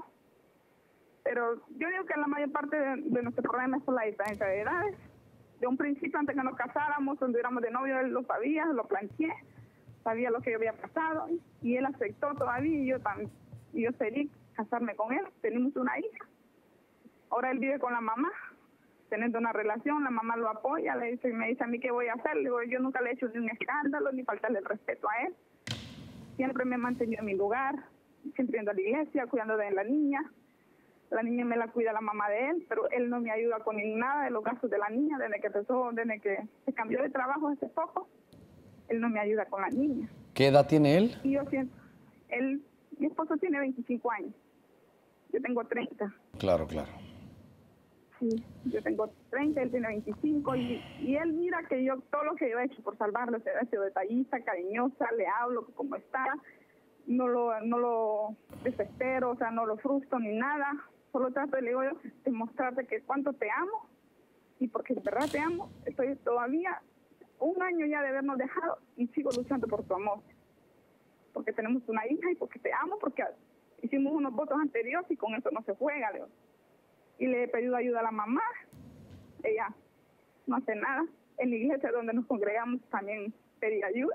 Pero yo digo que la mayor parte de nuestro problema es por la diferencia de edades. De un principio, antes que nos casáramos, cuando éramos de novio, él lo sabía, lo planteé. Sabía lo que había pasado y él aceptó todavía y yo también. Y yo decidí casarme con él. Tenemos una hija. Ahora él vive con la mamá, teniendo una relación. La mamá lo apoya, me dice a mí qué voy a hacer. Le digo, yo nunca le he hecho ni un escándalo ni faltarle el respeto a él. Siempre me he mantenido en mi lugar, siempre yendo a la iglesia, cuidando de la niña. La niña me la cuida la mamá de él, pero él no me ayuda con nada de los gastos de la niña desde que se cambió de trabajo hace poco. Él no me ayuda con la niña. ¿Qué edad tiene él? Y yo siento, mi esposo tiene 25 años. Yo tengo 30. Claro, claro. Sí, yo tengo 30, él tiene 25 y él mira que yo, todo lo que yo he hecho por salvarlo, he sido detallista, cariñosa, le hablo como está, no lo desespero, o sea, no lo frustro ni nada. Solo trato, le digo yo, de mostrarte que cuánto te amo y porque de verdad te amo, estoy todavía 1 año ya de habernos dejado y sigo luchando por tu amor. Porque tenemos una hija y porque te amo, porque hicimos unos votos anteriores y con eso no se juega, Leo. Y le he pedido ayuda a la mamá. Ella no hace nada. En la iglesia donde nos congregamos también pedí ayuda.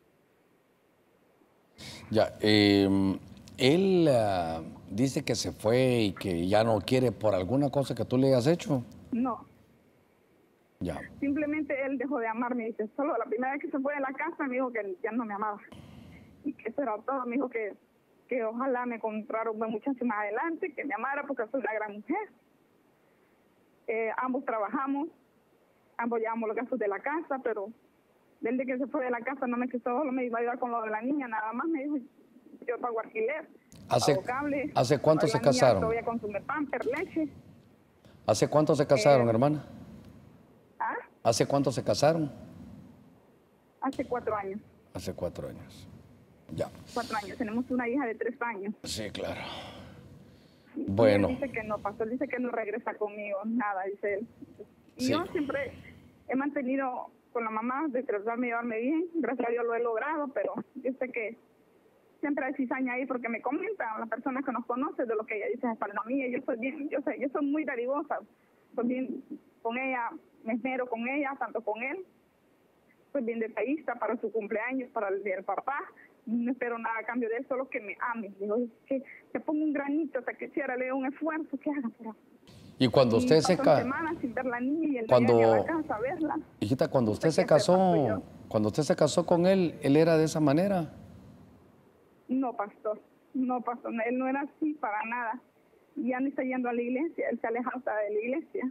Ya, él dice que se fue y que ya no quiere por alguna cosa que tú le hayas hecho. No. Ya. Simplemente él dejó de amarme. Dice, solo la primera vez que se fue de la casa me dijo que ya no me amaba. Y que eso era todo. Me dijo que ojalá me encontrara un buen muchacho más adelante, que me amara porque soy una gran mujer. Ambos trabajamos, ambos llevamos los gastos de la casa, pero desde que se fue de la casa no me quiso, solo me iba a ayudar con lo de la niña, nada más me dijo, yo pago alquiler, pago cable. ¿Hace cuánto se casaron? Todavía consume pamper, leche. ¿Hace cuánto se casaron, hermana? ¿Ah? ¿Hace cuánto se casaron? Hace 4 años. Hace 4 años. Ya. 4 años. Tenemos una hija de 3 años. Sí, claro. Bueno. Y él dice que no, pastor, dice que no regresa conmigo, nada, dice él. Y sí. Yo siempre he mantenido con la mamá de tratarme y llevarme bien. Gracias a Dios lo he logrado, pero yo sé que siempre hay cizaña ahí porque me comentan las personas que nos conocen de lo que ella dice es para mí. Yo soy bien, yo soy muy dadivosa. Soy bien con ella, me esmero con ella, tanto con él. Soy bien detallista para su cumpleaños, para el día del papá. No espero nada a cambio de él, solo que me ame. Digo, que te ponga un granito, hasta que quiera, le dé un esfuerzo, que haga. Pero... Y cuando usted se casó, semanas sin ver la niña y el día a la casa, verla. Hijita, cuando usted se casó, con él era de esa manera. No, pastor, él no era así para nada. y ya no está yendo a la iglesia, él se aleja hasta de la iglesia.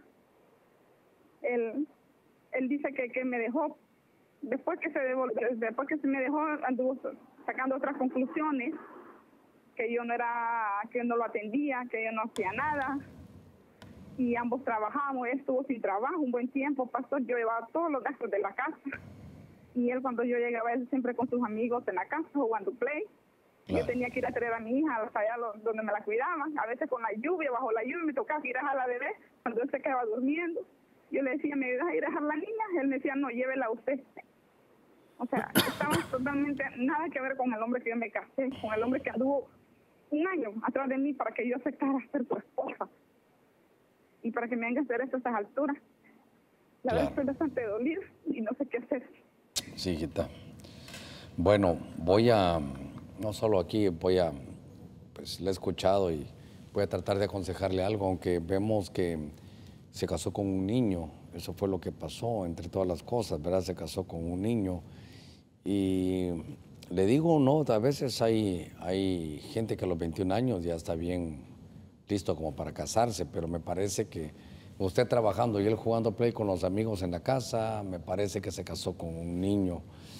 Él dice que me dejó, después que se me dejó, anduvo sacando otras conclusiones, que yo no lo atendía, que yo no hacía nada, y ambos trabajamos. Él estuvo sin trabajo un buen tiempo, pastor, yo llevaba todos los gastos de la casa, y él, cuando yo llegaba, él siempre con sus amigos en la casa jugando play. Claro. Yo tenía que ir a traer a mi hija hasta allá donde me la cuidaban, a veces con la lluvia, bajo la lluvia, me tocaba ir a dejar a la bebé cuando él se quedaba durmiendo. Yo le decía, ¿me ayudas a ir a dejar la niña? Él me decía, no, llévela usted. O sea, estábamos totalmente nada que ver con el hombre que yo me casé, con el hombre que anduvo un año atrás de mí para que yo aceptara ser tu esposa y para que me venga a hacer esto a estas alturas. La verdad estoy bastante dolida y no sé qué hacer. Sí, hijita. Bueno, no solo aquí, pues le he escuchado y voy a tratar de aconsejarle algo, aunque vemos que se casó con un niño, eso fue lo que pasó entre todas las cosas, ¿verdad? Se casó con un niño y le digo, no, a veces hay gente que a los 21 años ya está bien listo como para casarse, pero me parece que usted trabajando y él jugando play con los amigos en la casa, me parece que se casó con un niño.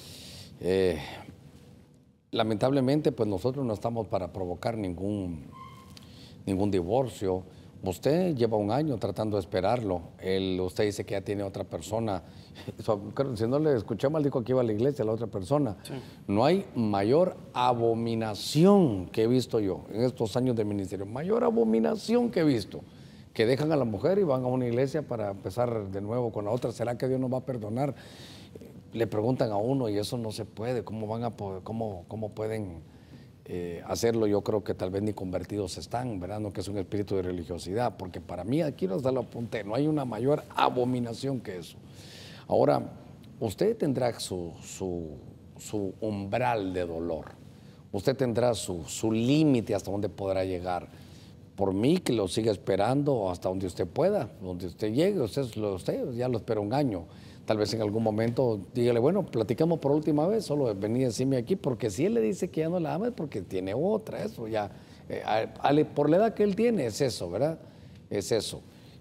Lamentablemente, pues nosotros no estamos para provocar ningún divorcio. Usted lleva un año tratando de esperarlo. Usted dice que ya tiene otra persona. Si no le escuché mal, dijo que iba a la iglesia la otra persona. Sí. No hay mayor abominación que he visto yo en estos años de ministerio. Mayor abominación que he visto. Que dejan a la mujer y van a una iglesia para empezar de nuevo con la otra. ¿Será que Dios nos va a perdonar? Le preguntan a uno y eso no se puede. ¿Cómo van a poder, cómo pueden hacerlo? Yo creo que tal vez ni convertidos están, ¿verdad? No, que es un espíritu de religiosidad, porque para mí, aquí nos da lo apunté, no hay una mayor abominación que eso. Ahora, usted tendrá su umbral de dolor, usted tendrá su límite hasta donde podrá llegar. Por mí, que lo siga esperando hasta donde usted pueda, donde usted llegue. Usted ya lo espera un año. Tal vez en algún momento dígale, bueno, platicamos por última vez, solo vení a decirme aquí, porque si él le dice que ya no la ama es porque tiene otra, eso ya, por la edad que él tiene, es eso, ¿verdad? Es eso.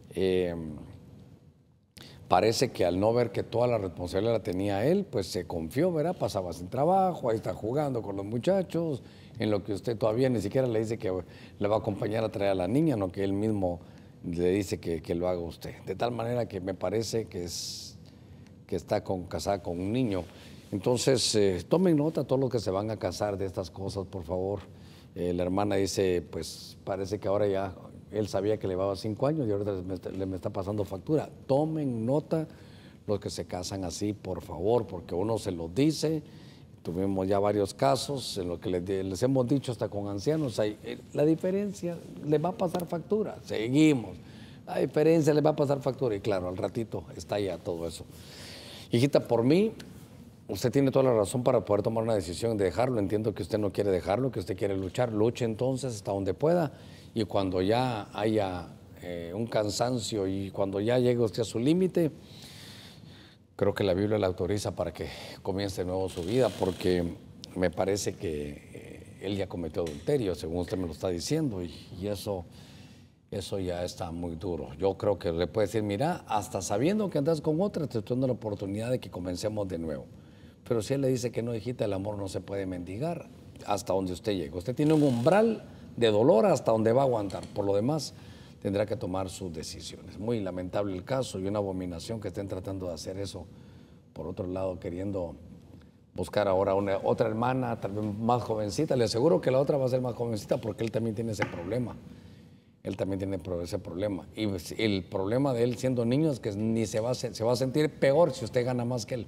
Parece que al no ver que toda la responsabilidad la tenía él, pues se confió, ¿verdad? Pasaba sin trabajo, ahí está jugando con los muchachos, en lo que usted todavía ni siquiera le dice que le va a acompañar a traer a la niña, no que él mismo le dice que lo haga usted. De tal manera que me parece que está casada con un niño. Entonces, tomen nota todos los que se van a casar de estas cosas, por favor. La hermana dice, pues parece que ahora ya él sabía que le llevaba 5 años y ahora me está pasando factura. Tomen nota los que se casan así, por favor, porque uno se los dice. Tuvimos ya varios casos en los que les hemos dicho hasta con ancianos, la diferencia le va a pasar factura, seguimos, la diferencia le va a pasar factura y claro, al ratito está ya todo eso. Hijita, por mí, usted tiene toda la razón para poder tomar una decisión de dejarlo, entiendo que usted no quiere dejarlo, que usted quiere luchar, luche entonces hasta donde pueda y cuando ya haya un cansancio y cuando ya llegue usted a su límite, creo que la Biblia le autoriza para que comience de nuevo su vida, porque me parece que él ya cometió adulterio, según usted me lo está diciendo, y eso ya está muy duro. Yo creo que le puede decir, mira, hasta sabiendo que andas con otra, te estoy dando la oportunidad de que comencemos de nuevo. Pero si él le dice que no, hijita, el amor no se puede mendigar hasta donde usted llegue. Usted tiene un umbral de dolor hasta donde va a aguantar. Por lo demás, tendrá que tomar sus decisiones. Muy lamentable el caso y una abominación que estén tratando de hacer eso. Por otro lado, queriendo buscar ahora otra hermana, tal vez más jovencita. Le aseguro que la otra va a ser más jovencita porque él también tiene ese problema. Él también tiene ese problema. Y el problema de él siendo niño es que ni se va a sentir peor si usted gana más que él.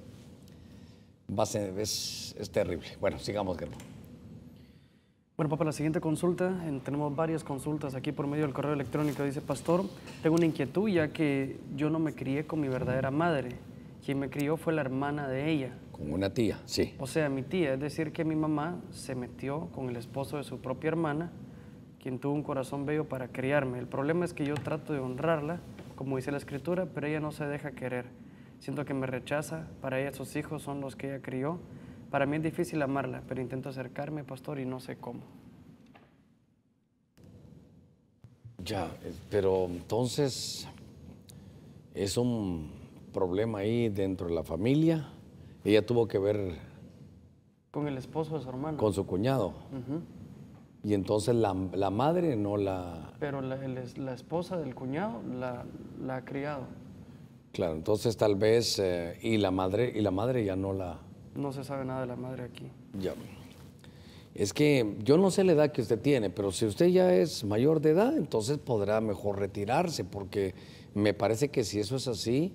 Es terrible. Bueno, sigamos, Germán. Bueno, papá, la siguiente consulta, tenemos varias consultas aquí por medio del correo electrónico. Dice, pastor, tengo una inquietud ya que yo no me crié con mi verdadera madre. Quien me crió fue la hermana de ella. Con una tía, sí. O sea, mi tía, es decir, que mi mamá se metió con el esposo de su propia hermana, quien tuvo un corazón bello para criarme. El problema es que yo trato de honrarla, como dice la Escritura, pero ella no se deja querer. Siento que me rechaza, para ella sus hijos son los que ella crió. Para mí es difícil amarla, pero intento acercarme, pastor, y no sé cómo. Ya, pero entonces es un problema ahí dentro de la familia. Ella tuvo que ver Con el esposo de su hermano. con su cuñado. Y entonces la madre no Pero la esposa del cuñado la ha criado. Claro, entonces tal vez y la madre ya no la. No se sabe nada de la madre aquí. Ya. Es que yo no sé la edad que usted tiene, pero si usted ya es mayor de edad, entonces podrá mejor retirarse, porque me parece que si eso es así,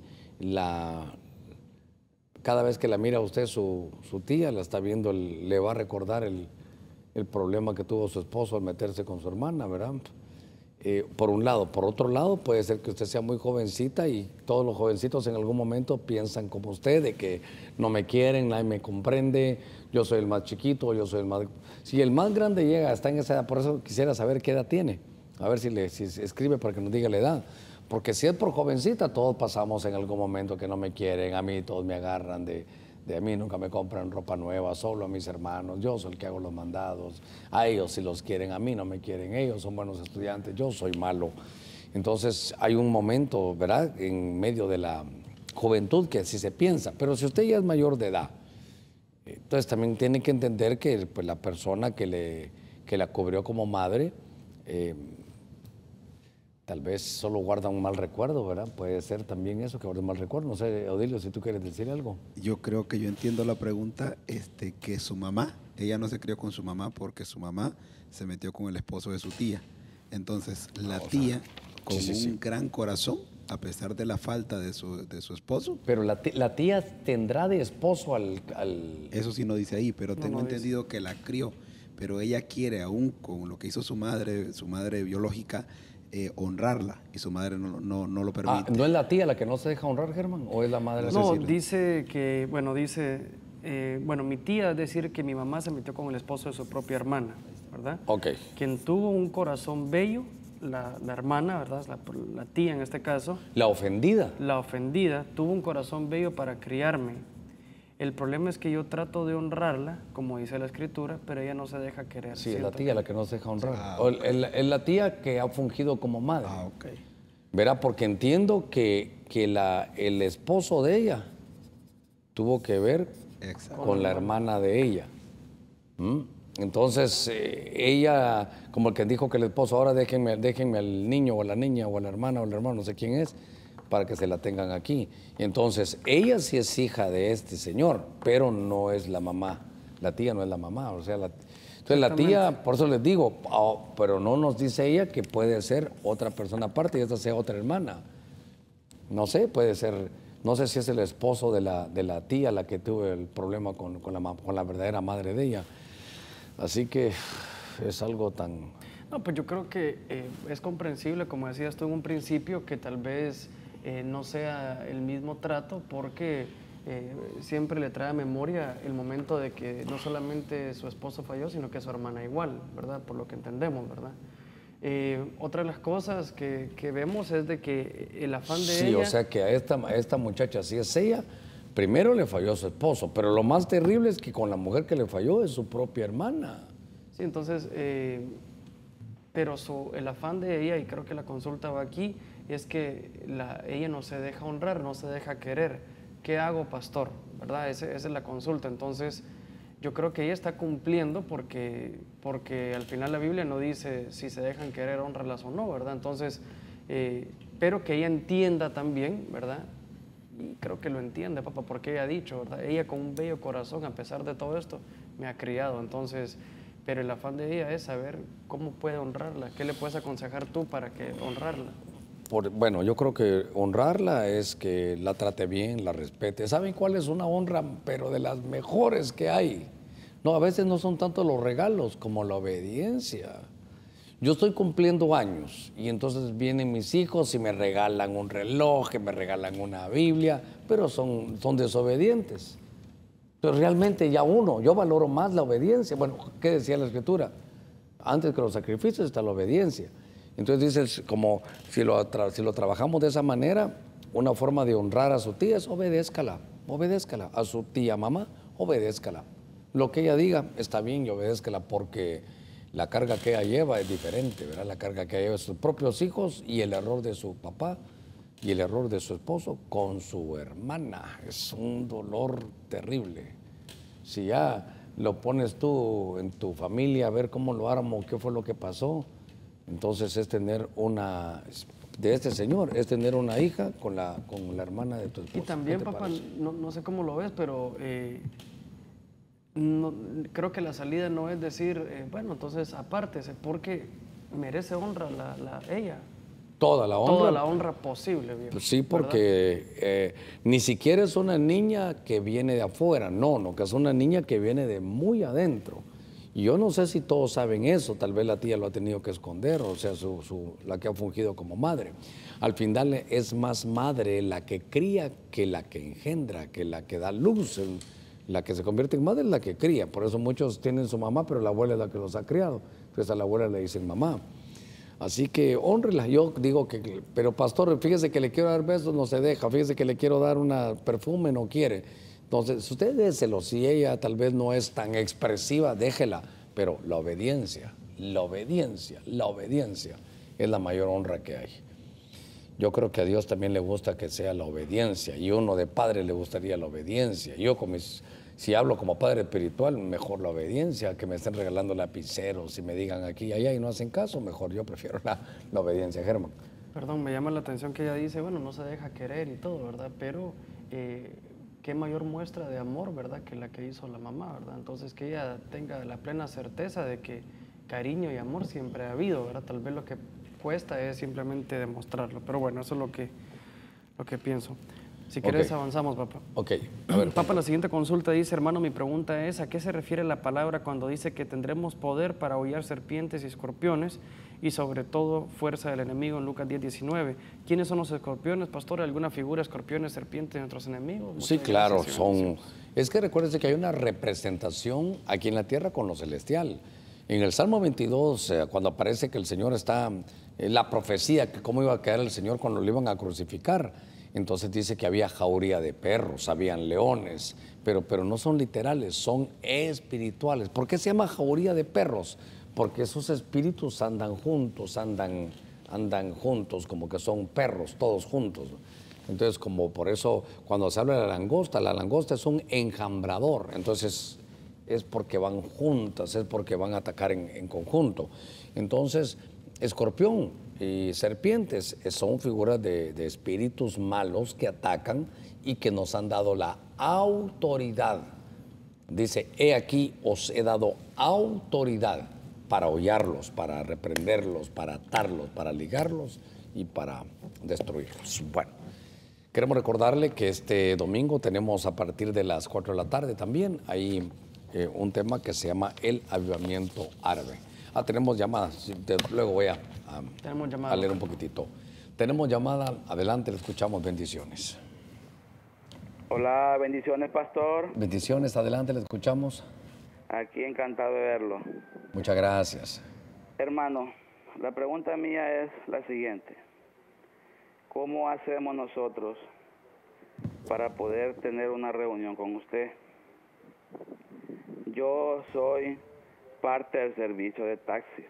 cada vez que la mira usted, su tía la está viendo, le va a recordar el problema que tuvo su esposo al meterse con su hermana, ¿verdad? Por un lado. Por otro lado, puede ser que usted sea muy jovencita y todos los jovencitos en algún momento piensan como usted, de que no me quieren, nadie me comprende, yo soy el más chiquito, yo soy el más... Si el más grande llega, está en esa edad, por eso quisiera saber qué edad tiene, a ver si escribe para que nos diga la edad. Porque si es por jovencita, todos pasamos en algún momento que no me quieren, a mí todos me agarran de a mí nunca me compran ropa nueva, solo a mis hermanos, yo soy el que hago los mandados, a ellos si los quieren, a mí no me quieren, ellos son buenos estudiantes, yo soy malo. Entonces hay un momento, ¿verdad?, en medio de la juventud que así se piensa, pero si usted ya es mayor de edad, entonces también tiene que entender que pues, la persona que la cubrió como madre, tal vez solo guarda un mal recuerdo, ¿verdad? Puede ser también eso, que guarda un mal recuerdo. No sé, Odilio, si tú quieres decir algo. Yo creo que yo entiendo la pregunta, que su mamá, ella no se crió con su mamá porque su mamá se metió con el esposo de su tía. Entonces, la tía, con un gran corazón, a pesar de la falta de su esposo. Pero la tía tendrá de esposo al... Eso sí no dice ahí, pero tengo entendido que la crió. Pero ella quiere, aún con lo que hizo su madre biológica, honrarla, y su madre no lo permite. ¿No es la tía la que no se deja honrar, Germán? ¿O es la madre? No, dice que, mi tía, es decir, que mi mamá se metió con el esposo de su propia hermana, ¿verdad? Ok. Quien tuvo un corazón bello, la hermana, ¿verdad? La tía en este caso. La ofendida. La ofendida tuvo un corazón bello para criarme. El problema es que yo trato de honrarla, como dice la escritura, pero ella no se deja querer. Sí, es la tía la que no se deja honrar. Okay. Es la tía que ha fungido como madre. Ok. Verá, porque entiendo que el esposo de ella tuvo que ver con la hermana de ella. Entonces, ella, como el que dijo que el esposo, ahora déjenme al niño o a la niña o a la hermana o al hermano, no sé quién es, para que se la tengan aquí. Entonces, ella sí es hija de este señor, pero no es la mamá. La tía no es la mamá, o sea, entonces la tía, por eso les digo, pero no nos dice ella que puede ser otra persona aparte y esta sea otra hermana. No sé, puede ser, no sé si es el esposo de la tía la que tuvo el problema con la verdadera madre de ella. Así que es algo tan... No, pues yo creo que es comprensible, como decías tú en un principio, que tal vez no sea el mismo trato, porque siempre le trae a memoria el momento de que no solamente su esposo falló, sino que su hermana igual, ¿verdad? Por lo que entendemos, ¿verdad? Otra de las cosas que vemos es de que el afán de ella... Sí, o sea que a esta muchacha, si es ella, primero le falló a su esposo, pero lo más terrible es que con la mujer que le falló es su propia hermana. Sí, entonces, pero el afán de ella, y creo que la consulta va aquí, es que ella no se deja honrar, no se deja querer. ¿Qué hago, pastor? ¿Verdad? Esa es la consulta. Entonces, yo creo que ella está cumpliendo porque al final la Biblia no dice si se dejan querer, honrarlas o no, ¿verdad? Entonces, pero que ella entienda también, ¿verdad? Y creo que lo entiende, papá, porque ella ha dicho, ¿verdad? Ella con un bello corazón, a pesar de todo esto, me ha criado. Entonces, pero el afán de ella es saber cómo puede honrarla. ¿Qué le puedes aconsejar tú para que honrarla? Bueno, yo creo que honrarla es que la trate bien, la respete. ¿Saben cuál es una honra, pero de las mejores que hay? No, a veces no son tanto los regalos como la obediencia. Yo estoy cumpliendo años y entonces vienen mis hijos y me regalan un reloj, me regalan una Biblia, pero son desobedientes. Pero realmente yo valoro más la obediencia. Bueno, ¿qué decía la Escritura? Antes que los sacrificios está la obediencia. Entonces dices, como si lo trabajamos de esa manera, una forma de honrar a su tía es obedézcala. A su tía mamá, obedézcala. Lo que ella diga está bien y obedézcala, porque La carga que ella lleva es diferente, ¿verdad? La carga que ella lleva sus propios hijos y el error de su papá y el error de su esposo con su hermana. Es un dolor terrible. Si ya lo pones tú en tu familia a ver cómo lo armo, qué fue lo que pasó, entonces es tener una, de este señor, es tener una hija con la hermana de tu esposo. Y también, papá, no sé cómo lo ves, pero creo que la salida no es decir, bueno, entonces apártese, porque merece honra ella. Toda la honra. Toda la honra posible, viejo. Pues sí, porque ni siquiera es una niña que viene de afuera, no, que es una niña que viene de muy adentro. Y yo no sé si todos saben eso, tal vez la tía lo ha tenido que esconder, o sea, la que ha fungido como madre. Al final es más madre la que cría que la que engendra, que la que da luz. La que se convierte en madre es la que cría. Por eso muchos tienen su mamá, pero la abuela es la que los ha criado. Entonces a la abuela le dicen mamá. Así que honrela. Yo digo que, pero pastor, fíjese que le quiero dar besos, no se deja. Fíjese que le quiero dar una perfume, no quiere. Entonces, usted déselo. Si ella tal vez no es tan expresiva, déjela. Pero la obediencia es la mayor honra que hay. Yo creo que a Dios también le gusta que sea la obediencia. Y uno de padre le gustaría la obediencia. Yo, si hablo como padre espiritual, mejor la obediencia, que me estén regalando lapiceros y me digan aquí y allá y no hacen caso, mejor yo prefiero la obediencia, Germán. Perdón, me llama la atención que ella dice, bueno, no se deja querer y todo, ¿verdad? Pero qué mayor muestra de amor, ¿verdad? Que la que hizo la mamá, ¿verdad? Entonces que ella tenga la plena certeza de que cariño y amor siempre ha habido, ¿verdad? Tal vez lo que cuesta es simplemente demostrarlo, pero bueno, eso es lo que pienso. Si quieres, avanzamos, papá. Ok. A ver, papá, la siguiente consulta dice, hermano, mi pregunta es, ¿a qué se refiere la palabra cuando dice que tendremos poder para hollar serpientes y escorpiones y sobre todo fuerza del enemigo en Lucas 10:19? ¿Quiénes son los escorpiones, pastor? ¿Alguna figura, escorpiones, serpientes de nuestros enemigos? Sí, claro, es que recuérdese que hay una representación aquí en la tierra con lo celestial. En el Salmo 22, cuando aparece que el Señor está, la profecía, que cómo iba a quedar el Señor cuando lo iban a crucificar, entonces dice que había jauría de perros, habían leones, pero no son literales, son espirituales. ¿Por qué se llama jauría de perros? Porque esos espíritus andan juntos, andan juntos, como que son perros, todos juntos. Entonces, como por eso, cuando se habla de la langosta es un enjambrador, entonces es porque van juntas, es porque van a atacar en conjunto. Entonces, escorpión y serpientes son figuras de espíritus malos que atacan y que nos han dado la autoridad. Dice, he aquí os he dado autoridad para hollarlos, para reprenderlos, para atarlos, para ligarlos y para destruirlos. Bueno, queremos recordarle que este domingo tenemos a partir de las 4 de la tarde también ahí un tema que se llama el avivamiento árabe. Tenemos llamadas, luego voy a leer un poquitito. Tenemos llamada, adelante, le escuchamos, bendiciones. Hola, bendiciones, pastor. Bendiciones, adelante, le escuchamos. Aquí encantado de verlo. Muchas gracias. Hermano, la pregunta mía es la siguiente. ¿Cómo hacemos nosotros para poder tener una reunión con usted? Yo soy parte del servicio de taxi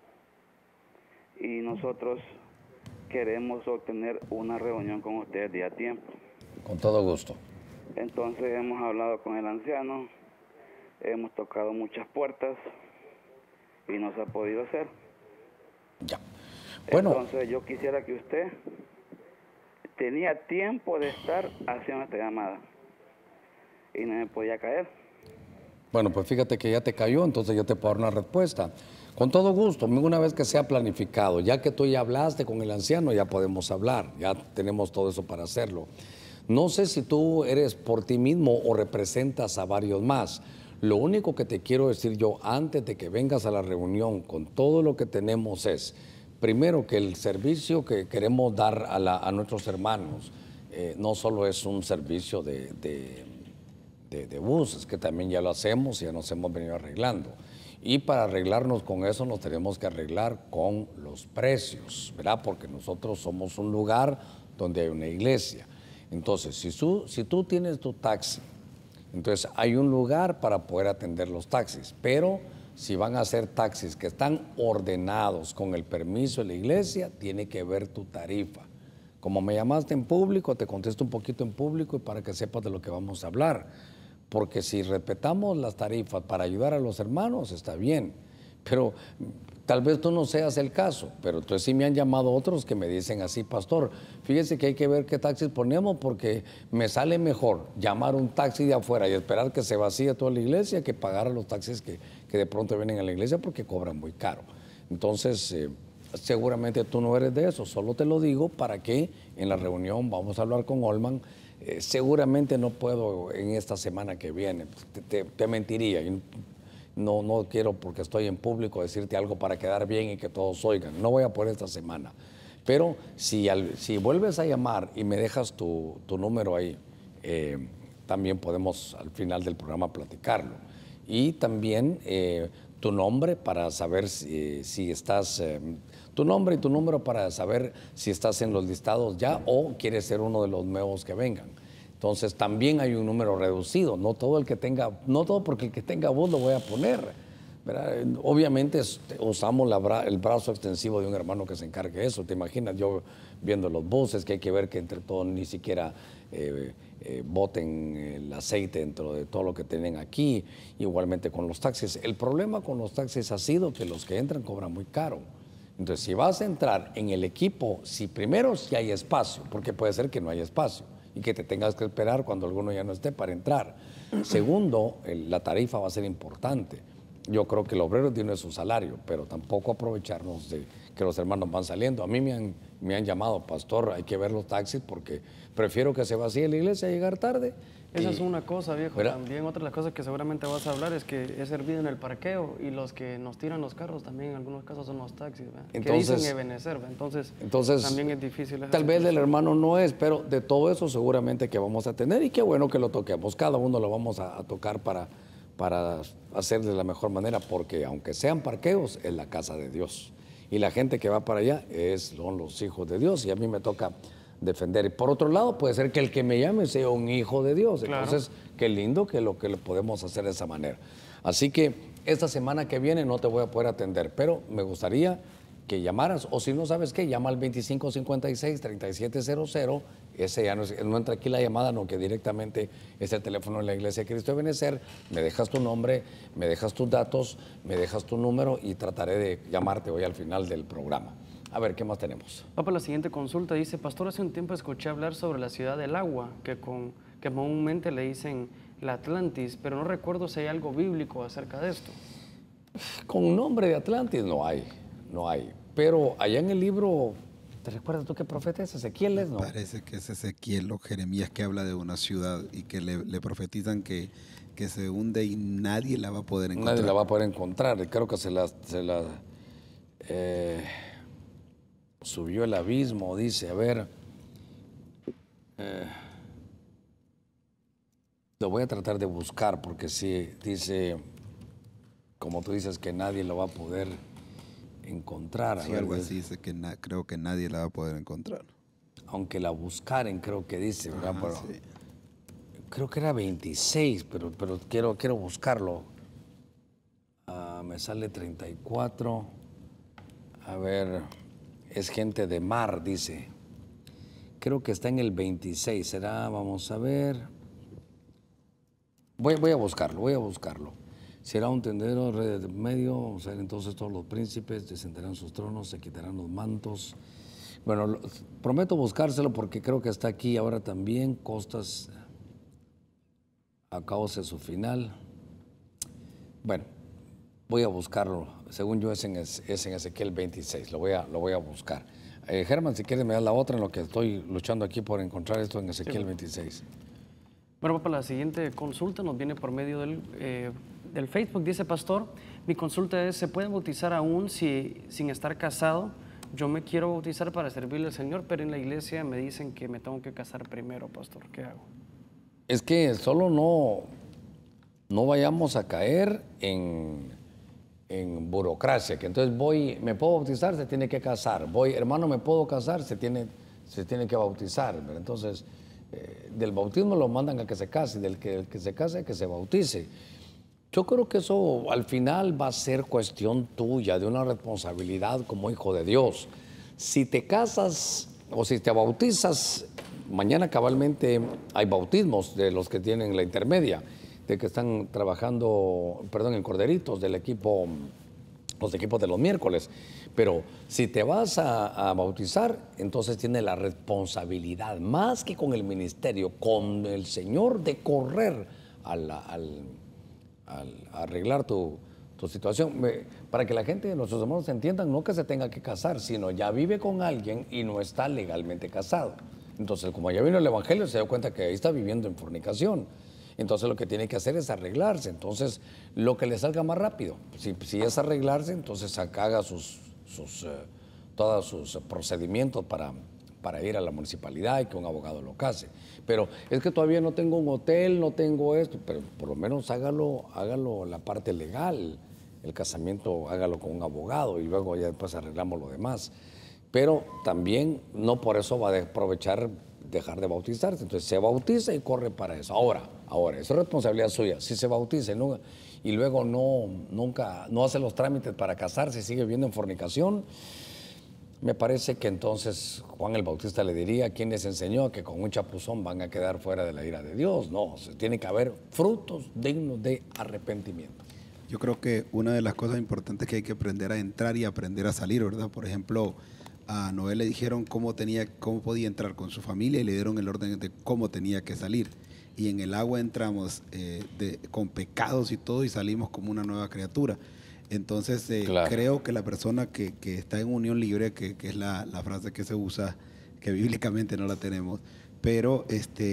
y nosotros queremos obtener una reunión con usted de a tiempo. Con todo gusto. Entonces hemos hablado con el anciano, hemos tocado muchas puertas y no se ha podido hacer. Ya. Bueno. Entonces yo quisiera que usted tenía tiempo de estar haciendo esta llamada y no me podía caer. Bueno, pues fíjate que ya te cayó, entonces yo te puedo dar una respuesta. Con todo gusto, una vez que sea planificado, ya que tú ya hablaste con el anciano, ya podemos hablar, ya tenemos todo eso para hacerlo. No sé si tú eres por ti mismo o representas a varios más. Lo único que te quiero decir yo antes de que vengas a la reunión con todo lo que tenemos es, primero, que el servicio que queremos dar a nuestros hermanos no solo es un servicio de buses, que también ya lo hacemos y ya nos hemos venido arreglando. Y para arreglarnos con eso nos tenemos que arreglar con los precios, ¿verdad? Porque nosotros somos un lugar donde hay una iglesia. Entonces, si tú tienes tu taxi, entonces hay un lugar para poder atender los taxis, pero si van a ser taxis que están ordenados con el permiso de la iglesia, tiene que ver tu tarifa. Como me llamaste en público, te contesto un poquito en público y para que sepas de lo que vamos a hablar. Porque si respetamos las tarifas para ayudar a los hermanos, está bien. Pero tal vez tú no seas el caso, pero entonces sí me han llamado otros que me dicen así, pastor, fíjese que hay que ver qué taxis ponemos porque me sale mejor llamar un taxi de afuera y esperar que se vacíe toda la iglesia que pagar a los taxis que de pronto vienen a la iglesia porque cobran muy caro. Entonces, seguramente tú no eres de eso, solo te lo digo para que en la reunión vamos a hablar con Olman. Seguramente no puedo en esta semana que viene, te mentiría. No quiero, porque estoy en público, decirte algo para quedar bien y que todos oigan. No voy a poder esta semana. Pero si vuelves a llamar y me dejas tu número ahí, también podemos al final del programa platicarlo. Y también tu nombre para saber si estás... tu nombre y tu número para saber si estás en los listados ya o quieres ser uno de los nuevos que vengan. Entonces también hay un número reducido, no todo porque el que tenga voz lo voy a poner, ¿verdad? Obviamente usamos el brazo extensivo de un hermano que se encargue de eso. Te imaginas yo viendo los buses, que hay que ver que entre todos ni siquiera boten el aceite dentro de todo lo que tienen aquí, igualmente con los taxis. El problema con los taxis ha sido que los que entran cobran muy caro. Entonces si vas a entrar en el equipo, si hay espacio, porque puede ser que no haya espacio y que te tengas que esperar cuando alguno ya no esté para entrar. Segundo, la tarifa va a ser importante. Yo creo que el obrero tiene su salario, pero tampoco aprovecharnos de que los hermanos van saliendo. A mí me han llamado, pastor, hay que ver los taxis porque prefiero que se vacíe la iglesia a llegar tarde. Esa es una cosa, viejo. ¿Verdad? También otra de las cosas que seguramente vas a hablar es que he servido en el parqueo y los que nos tiran los carros también en algunos casos son los taxis, ¿verdad? Entonces, que dicen Ebenezer, ¿verdad? Entonces también es difícil. Tal vez el hermano no es, pero de todo eso seguramente que vamos a tener y qué bueno que lo toquemos. Cada uno lo vamos a tocar para hacer de la mejor manera, porque aunque sean parqueos, es la casa de Dios. Y la gente que va para allá son los hijos de Dios y a mí me toca defender. Y por otro lado, puede ser que el que me llame sea un hijo de Dios. Claro. Entonces, qué lindo que lo podemos hacer de esa manera. Así que esta semana que viene no te voy a poder atender, pero me gustaría que llamaras, o si no sabes qué, llama al 2556-3700. Ese ya no entra aquí la llamada, no, que directamente es el teléfono de la Iglesia de Cristo de Ebenezer. Me dejas tu nombre, me dejas tus datos, me dejas tu número y trataré de llamarte hoy al final del programa. A ver, ¿qué más tenemos? Va para la siguiente consulta. Dice, pastor, hace un tiempo escuché hablar sobre la ciudad del agua, que comúnmente le dicen la Atlantis, pero no recuerdo si hay algo bíblico acerca de esto. Con nombre de Atlantis no hay. Pero allá en el libro, ¿te recuerdas tú qué profeta es? Ezequiel es, ¿no? Parece que es Ezequiel o Jeremías que habla de una ciudad y que le profetizan que se hunde y nadie la va a poder encontrar. Nadie la va a poder encontrar. Creo que se la subió el abismo, dice. A ver, lo voy a tratar de buscar porque sí, dice, como tú dices, que nadie lo va a poder encontrar. Sí, algo así dice que creo que nadie la va a poder encontrar. Aunque la buscaren, creo que dice, ¿verdad? Pero, sí. Creo que era 26, pero quiero buscarlo. Me sale 34. A ver, es gente de mar, dice. Creo que está en el 26. ¿Será? Vamos a ver. Voy a buscarlo. Será un tendero, rey de medio, vamos a ver, entonces todos los príncipes descenderán sus tronos, se quitarán los mantos. Bueno, prometo buscárselo porque creo que está aquí ahora también. Costas, acabóse su final. Bueno, voy a buscarlo. Según yo es en Ezequiel 26, lo voy a buscar. Germán, si quieres me das la otra en lo que estoy luchando aquí por encontrar esto en Ezequiel 26. Bueno, para la siguiente consulta nos viene por medio del Facebook. Dice, pastor, mi consulta es, ¿se puede bautizar aún sin estar casado? Yo me quiero bautizar para servirle al Señor, pero en la iglesia me dicen que me tengo que casar primero, pastor. ¿Qué hago? Es que solo no vayamos a caer en burocracia, que entonces me puedo bautizar, se tiene que casar. Hermano, me puedo casar, se tiene que bautizar. ¿Verdad? Entonces, del bautismo lo mandan a que se case, del que se case, que se bautice. Yo creo que eso al final va a ser cuestión tuya, de una responsabilidad como hijo de Dios. Si te casas o si te bautizas, mañana cabalmente hay bautismos de los que tienen la intermedia, de que están trabajando, perdón, en Corderitos, del equipo, los equipos de los miércoles. Pero si te vas a bautizar, entonces tienes la responsabilidad, más que con el ministerio, con el Señor, de correr al arreglar tu situación. Para que la gente, nuestros hermanos entiendan, no que se tenga que casar, sino ya vive con alguien y no está legalmente casado. Entonces, como ya vino el Evangelio, se dio cuenta que ahí está viviendo en fornicación. Entonces, lo que tiene que hacer es arreglarse. Entonces, lo que le salga más rápido. Si es arreglarse, entonces haga todos sus procedimientos para ir a la municipalidad y que un abogado lo case. Pero es que todavía no tengo un hotel, no tengo esto, pero por lo menos hágalo la parte legal, el casamiento hágalo con un abogado y luego ya después arreglamos lo demás. Pero también no por eso va a aprovechar dejar de bautizarse, entonces se bautiza y corre para eso. Ahora, eso es responsabilidad suya. Si se bautiza y luego nunca hace los trámites para casarse y sigue viviendo en fornicación, me parece que entonces Juan el Bautista le diría: ¿quién les enseñó que con un chapuzón van a quedar fuera de la ira de Dios? No, tiene que haber frutos dignos de arrepentimiento. Yo creo que una de las cosas importantes que hay que aprender a entrar y aprender a salir, ¿verdad? Por ejemplo, a Noé le dijeron cómo podía entrar con su familia y le dieron el orden de cómo tenía que salir. Y en el agua entramos con pecados y todo y salimos como una nueva criatura. Entonces, claro, creo que la persona que está en unión libre, que es la frase que se usa, que bíblicamente no la tenemos, pero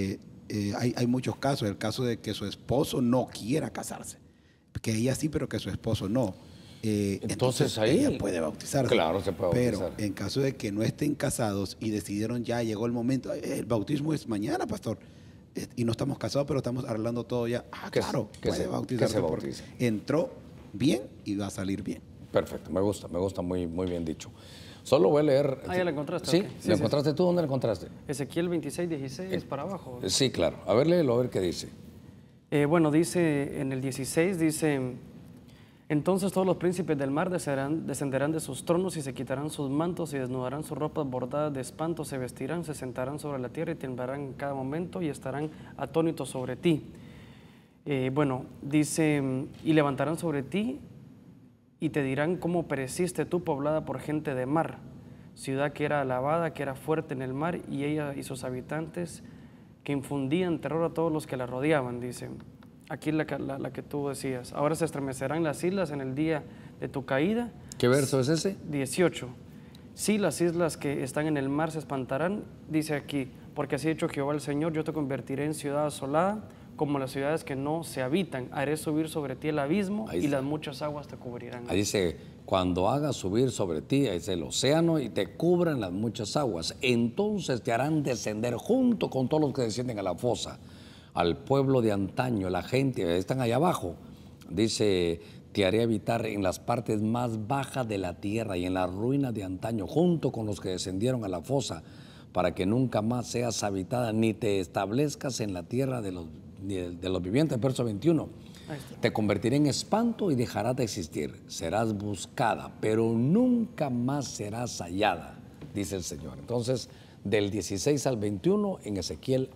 hay muchos casos. El caso de que su esposo no quiera casarse, que ella sí, pero que su esposo no. Entonces ahí ella puede bautizarse. Claro, se puede bautizar. Pero en caso de que no estén casados y decidieron ya, llegó el momento, el bautismo es mañana, pastor, y no estamos casados, pero estamos arreglando todo ya. Claro, puede bautizarse porque entró bien y va a salir bien. Perfecto, me gusta muy bien dicho. Solo voy a leer. ¿Ya la encontraste? ¿Sí? Okay. ¿La encontraste tú? ¿Dónde la encontraste? Ezequiel 26:16 para abajo. Sí, claro. A ver, léelo, a ver qué dice. Bueno, dice en el 16, dice: entonces todos los príncipes del mar descenderán de sus tronos y se quitarán sus mantos y desnudarán sus ropas bordadas de espanto, se vestirán, se sentarán sobre la tierra y temblarán en cada momento y estarán atónitos sobre ti. Bueno, dice: y levantarán sobre ti y te dirán cómo pereciste tú, poblada por gente de mar, ciudad que era alabada, que era fuerte en el mar, y ella y sus habitantes que infundían terror a todos los que la rodeaban, dice. Aquí la que tú decías: ahora se estremecerán las islas en el día de tu caída. ¿Qué verso es ese? 18. Sí, las islas que están en el mar se espantarán, dice aquí, porque así ha dicho Jehová el Señor: yo te convertiré en ciudad asolada, como las ciudades que no se habitan. Haré subir sobre ti el abismo y las muchas aguas te cubrirán. Ahí dice: cuando hagas subir sobre ti es el océano y te cubran las muchas aguas, entonces te harán descender junto con todos los que descienden a la fosa. Al pueblo de antaño, la gente, están allá abajo, dice: te haré habitar en las partes más bajas de la tierra y en las ruinas de antaño, junto con los que descendieron a la fosa, para que nunca más seas habitada, ni te establezcas en la tierra de los vivientes. Verso 21, te convertiré en espanto y dejarás de existir, serás buscada, pero nunca más serás hallada, dice el Señor. Entonces, del 16 al 21 en Ezequiel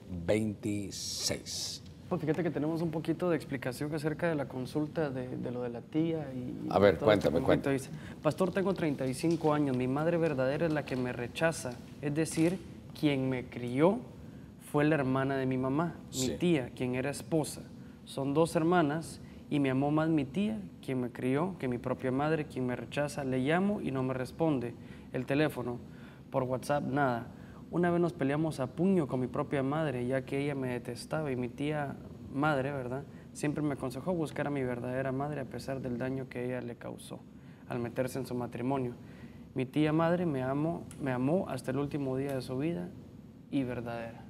26. Pues fíjate que tenemos un poquito de explicación acerca de la consulta de lo de la tía. A ver, cuéntame. Dice: pastor, tengo 35 años, mi madre verdadera es la que me rechaza, es decir, quien me crió fue la hermana de mi mamá, mi tía, quien era esposa. Son dos hermanas y me amó más mi tía, quien me crió, que mi propia madre, quien me rechaza. Le llamo y no me responde el teléfono, por WhatsApp nada. Una vez nos peleamos a puño con mi propia madre, ya que ella me detestaba, y mi tía madre, ¿verdad?, siempre me aconsejó buscar a mi verdadera madre a pesar del daño que ella le causó al meterse en su matrimonio. Mi tía madre me amó hasta el último día de su vida y verdadera.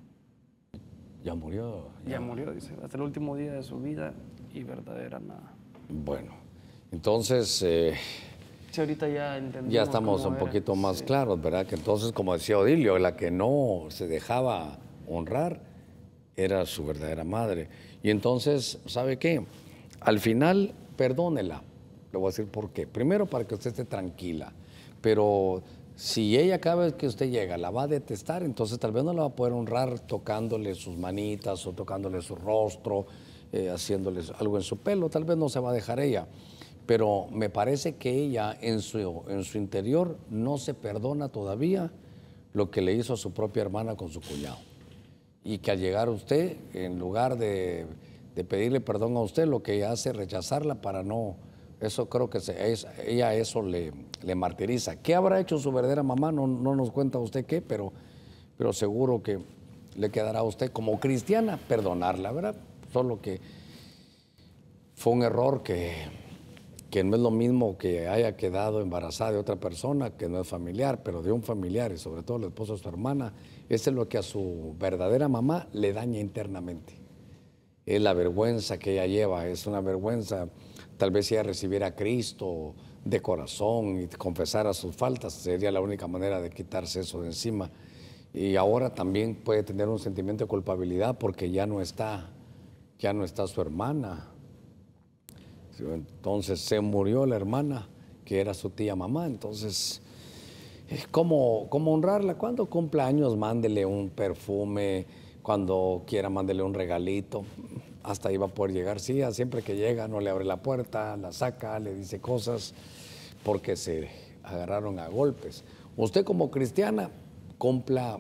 ¿Ya murió? Ya murió, dice, hasta el último día de su vida y verdadera nada. Bueno, entonces... Sí, ahorita ya entendimos. Ya estamos un poquito más claros, ¿verdad? Que entonces, como decía Odilio, la que no se dejaba honrar era su verdadera madre. Y entonces, ¿sabe qué? al final, perdónela. Le voy a decir por qué. Primero, para que usted esté tranquila. Pero si ella cada vez que usted llega la va a detestar, entonces tal vez no la va a poder honrar tocándole sus manitas o tocándole su rostro, haciéndole algo en su pelo. Tal vez no se va a dejar ella. Pero me parece que ella en su interior no se perdona todavía lo que le hizo a su propia hermana con su cuñado. Y que al llegar usted, en lugar de pedirle perdón a usted, lo que ella hace es rechazarla para no... Eso creo que ella eso le martiriza. ¿Qué habrá hecho su verdadera mamá? No nos cuenta usted qué, pero seguro que le quedará a usted como cristiana perdonarla, ¿verdad? Solo que fue un error que no es lo mismo que haya quedado embarazada de otra persona, que no es familiar, pero de un familiar y sobre todo el esposo de su hermana. Eso es lo que a su verdadera mamá le daña internamente. Es la vergüenza que ella lleva, es una vergüenza. Tal vez si ella recibiera a Cristo de corazón y confesara sus faltas, sería la única manera de quitarse eso de encima. Y ahora también puede tener un sentimiento de culpabilidad porque ya no está su hermana. Entonces se murió la hermana, que era su tía mamá. Entonces, ¿cómo honrarla? Cuando cumpla años, mándele un perfume. Cuando quiera, mándele un regalito. Hasta ahí va a poder llegar. Sí, siempre que llega no le abre la puerta, la saca, le dice cosas, porque se agarraron a golpes. Usted como cristiana cumpla,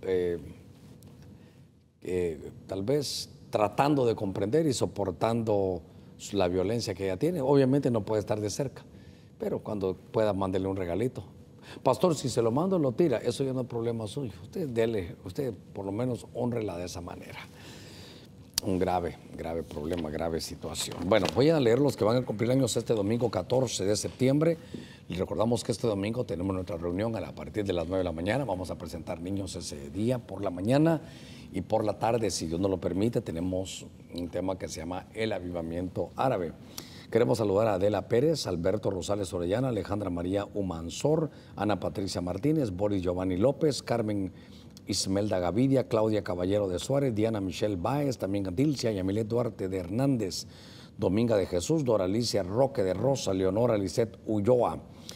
tal vez tratando de comprender y soportando la violencia que ella tiene. Obviamente no puede estar de cerca, pero cuando pueda, mándele un regalito. Pastor, si se lo mando, lo tira, eso ya no es problema suyo. Usted por lo menos hónrela de esa manera. Un grave problema, grave situación. Bueno, voy a leer los que van a cumplir años este domingo 14 de septiembre. Les recordamos que este domingo tenemos nuestra reunión a partir de las 9 de la mañana. Vamos a presentar niños ese día por la mañana y por la tarde, si Dios nos lo permite, tenemos un tema que se llama El Avivamiento Árabe. Queremos saludar a Adela Pérez, Alberto Rosales Orellana, Alejandra María Humansor, Ana Patricia Martínez, Boris Giovanni López, Carmen Ismelda Gavidia, Claudia Caballero de Suárez, Diana Michelle Báez, también Dilcia, Yamilet Duarte de Hernández, Dominga de Jesús, Doralicia Roque de Rosa, Leonora Lisset Ulloa,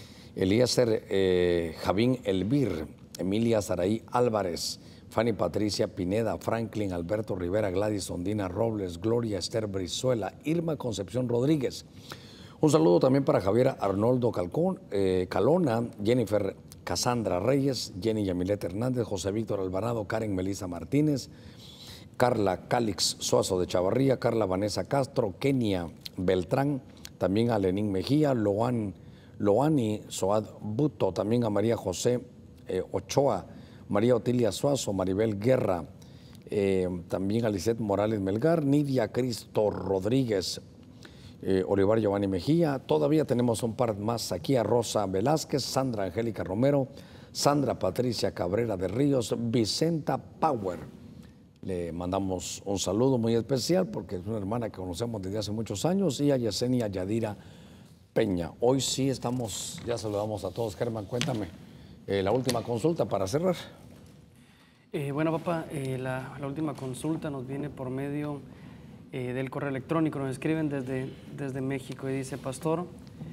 Eliezer Javín Elvir, Emilia Saraí Álvarez, Fanny Patricia Pineda, Franklin Alberto Rivera, Gladys Ondina Robles, Gloria Esther Brizuela, Irma Concepción Rodríguez. Un saludo también para Javier Arnoldo Calona, Jennifer Casandra Reyes, Jenny Yamilet Hernández, José Víctor Alvarado, Karen Melisa Martínez, Carla Cálix Suazo de Chavarría, Carla Vanessa Castro, Kenia Beltrán, también a Lenín Mejía, Loani Soad Buto, también a María José Ochoa, María Otilia Suazo, Maribel Guerra, también a Lisette Morales Melgar, Nidia Cristo Rodríguez, Olivar Giovanni Mejía. Todavía tenemos un par más aquí, a Rosa Velázquez, Sandra Angélica Romero, Sandra Patricia Cabrera de Ríos, Vicenta Power. Le mandamos un saludo muy especial porque es una hermana que conocemos desde hace muchos años, y a Yesenia Yadira Peña. Hoy sí ya saludamos a todos. Germán, cuéntame la última consulta para cerrar. Bueno, papá, la última consulta nos viene por medio del correo electrónico. Nos escriben desde México y dice: Pastor,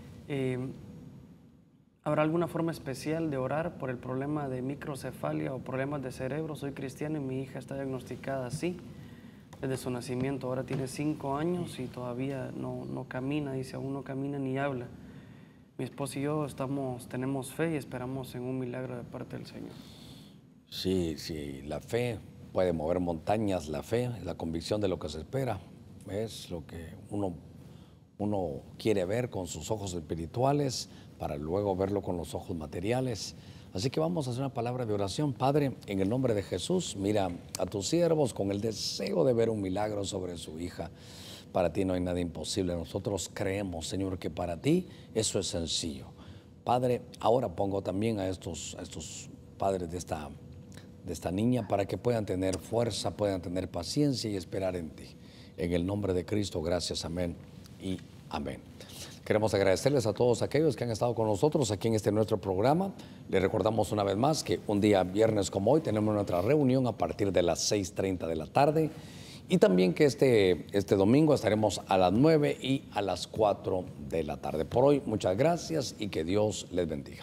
¿habrá alguna forma especial de orar por el problema de microcefalia o problemas de cerebro? Soy cristiano y mi hija está diagnosticada así desde su nacimiento. Ahora tiene 5 años y todavía no camina, dice, aún no camina ni habla. Mi esposo y yo tenemos fe y esperamos en un milagro de parte del Señor. Sí, la fe puede mover montañas. La fe es la convicción de lo que se espera. Es lo que uno quiere ver con sus ojos espirituales para luego verlo con los ojos materiales. Así que vamos a hacer una palabra de oración. Padre, en el nombre de Jesús, mira a tus siervos con el deseo de ver un milagro sobre su hija. Para ti no hay nada imposible. Nosotros creemos, Señor, que para ti eso es sencillo. Padre, ahora pongo también a estos padres de esta niña para que puedan tener fuerza, puedan tener paciencia y esperar en ti. En el nombre de Cristo, gracias, amén y amén. Queremos agradecerles a todos aquellos que han estado con nosotros aquí en este nuestro programa. Les recordamos una vez más que un día viernes como hoy tenemos nuestra reunión a partir de las 6:30 de la tarde. Y también que este domingo estaremos a las 9 y a las 4 de la tarde. Por hoy, muchas gracias y que Dios les bendiga.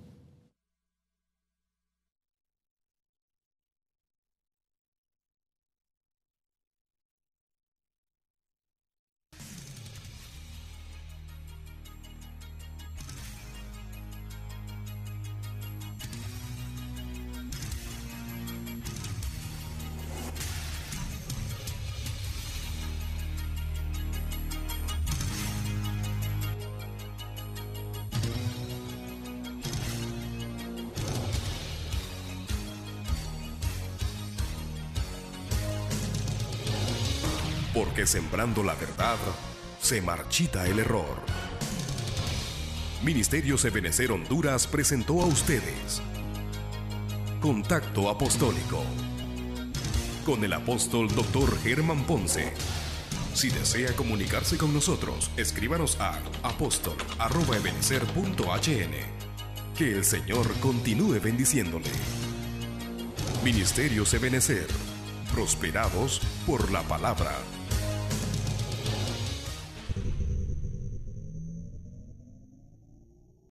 Porque sembrando la verdad, se marchita el error. Ministerios Ebenecer Honduras presentó a ustedes Contacto Apostólico con el apóstol Dr. Germán Ponce. Si desea comunicarse con nosotros, escríbanos a apostol@ebenecer.hn. Que el Señor continúe bendiciéndole. Ministerios Ebenecer, prosperados por la palabra.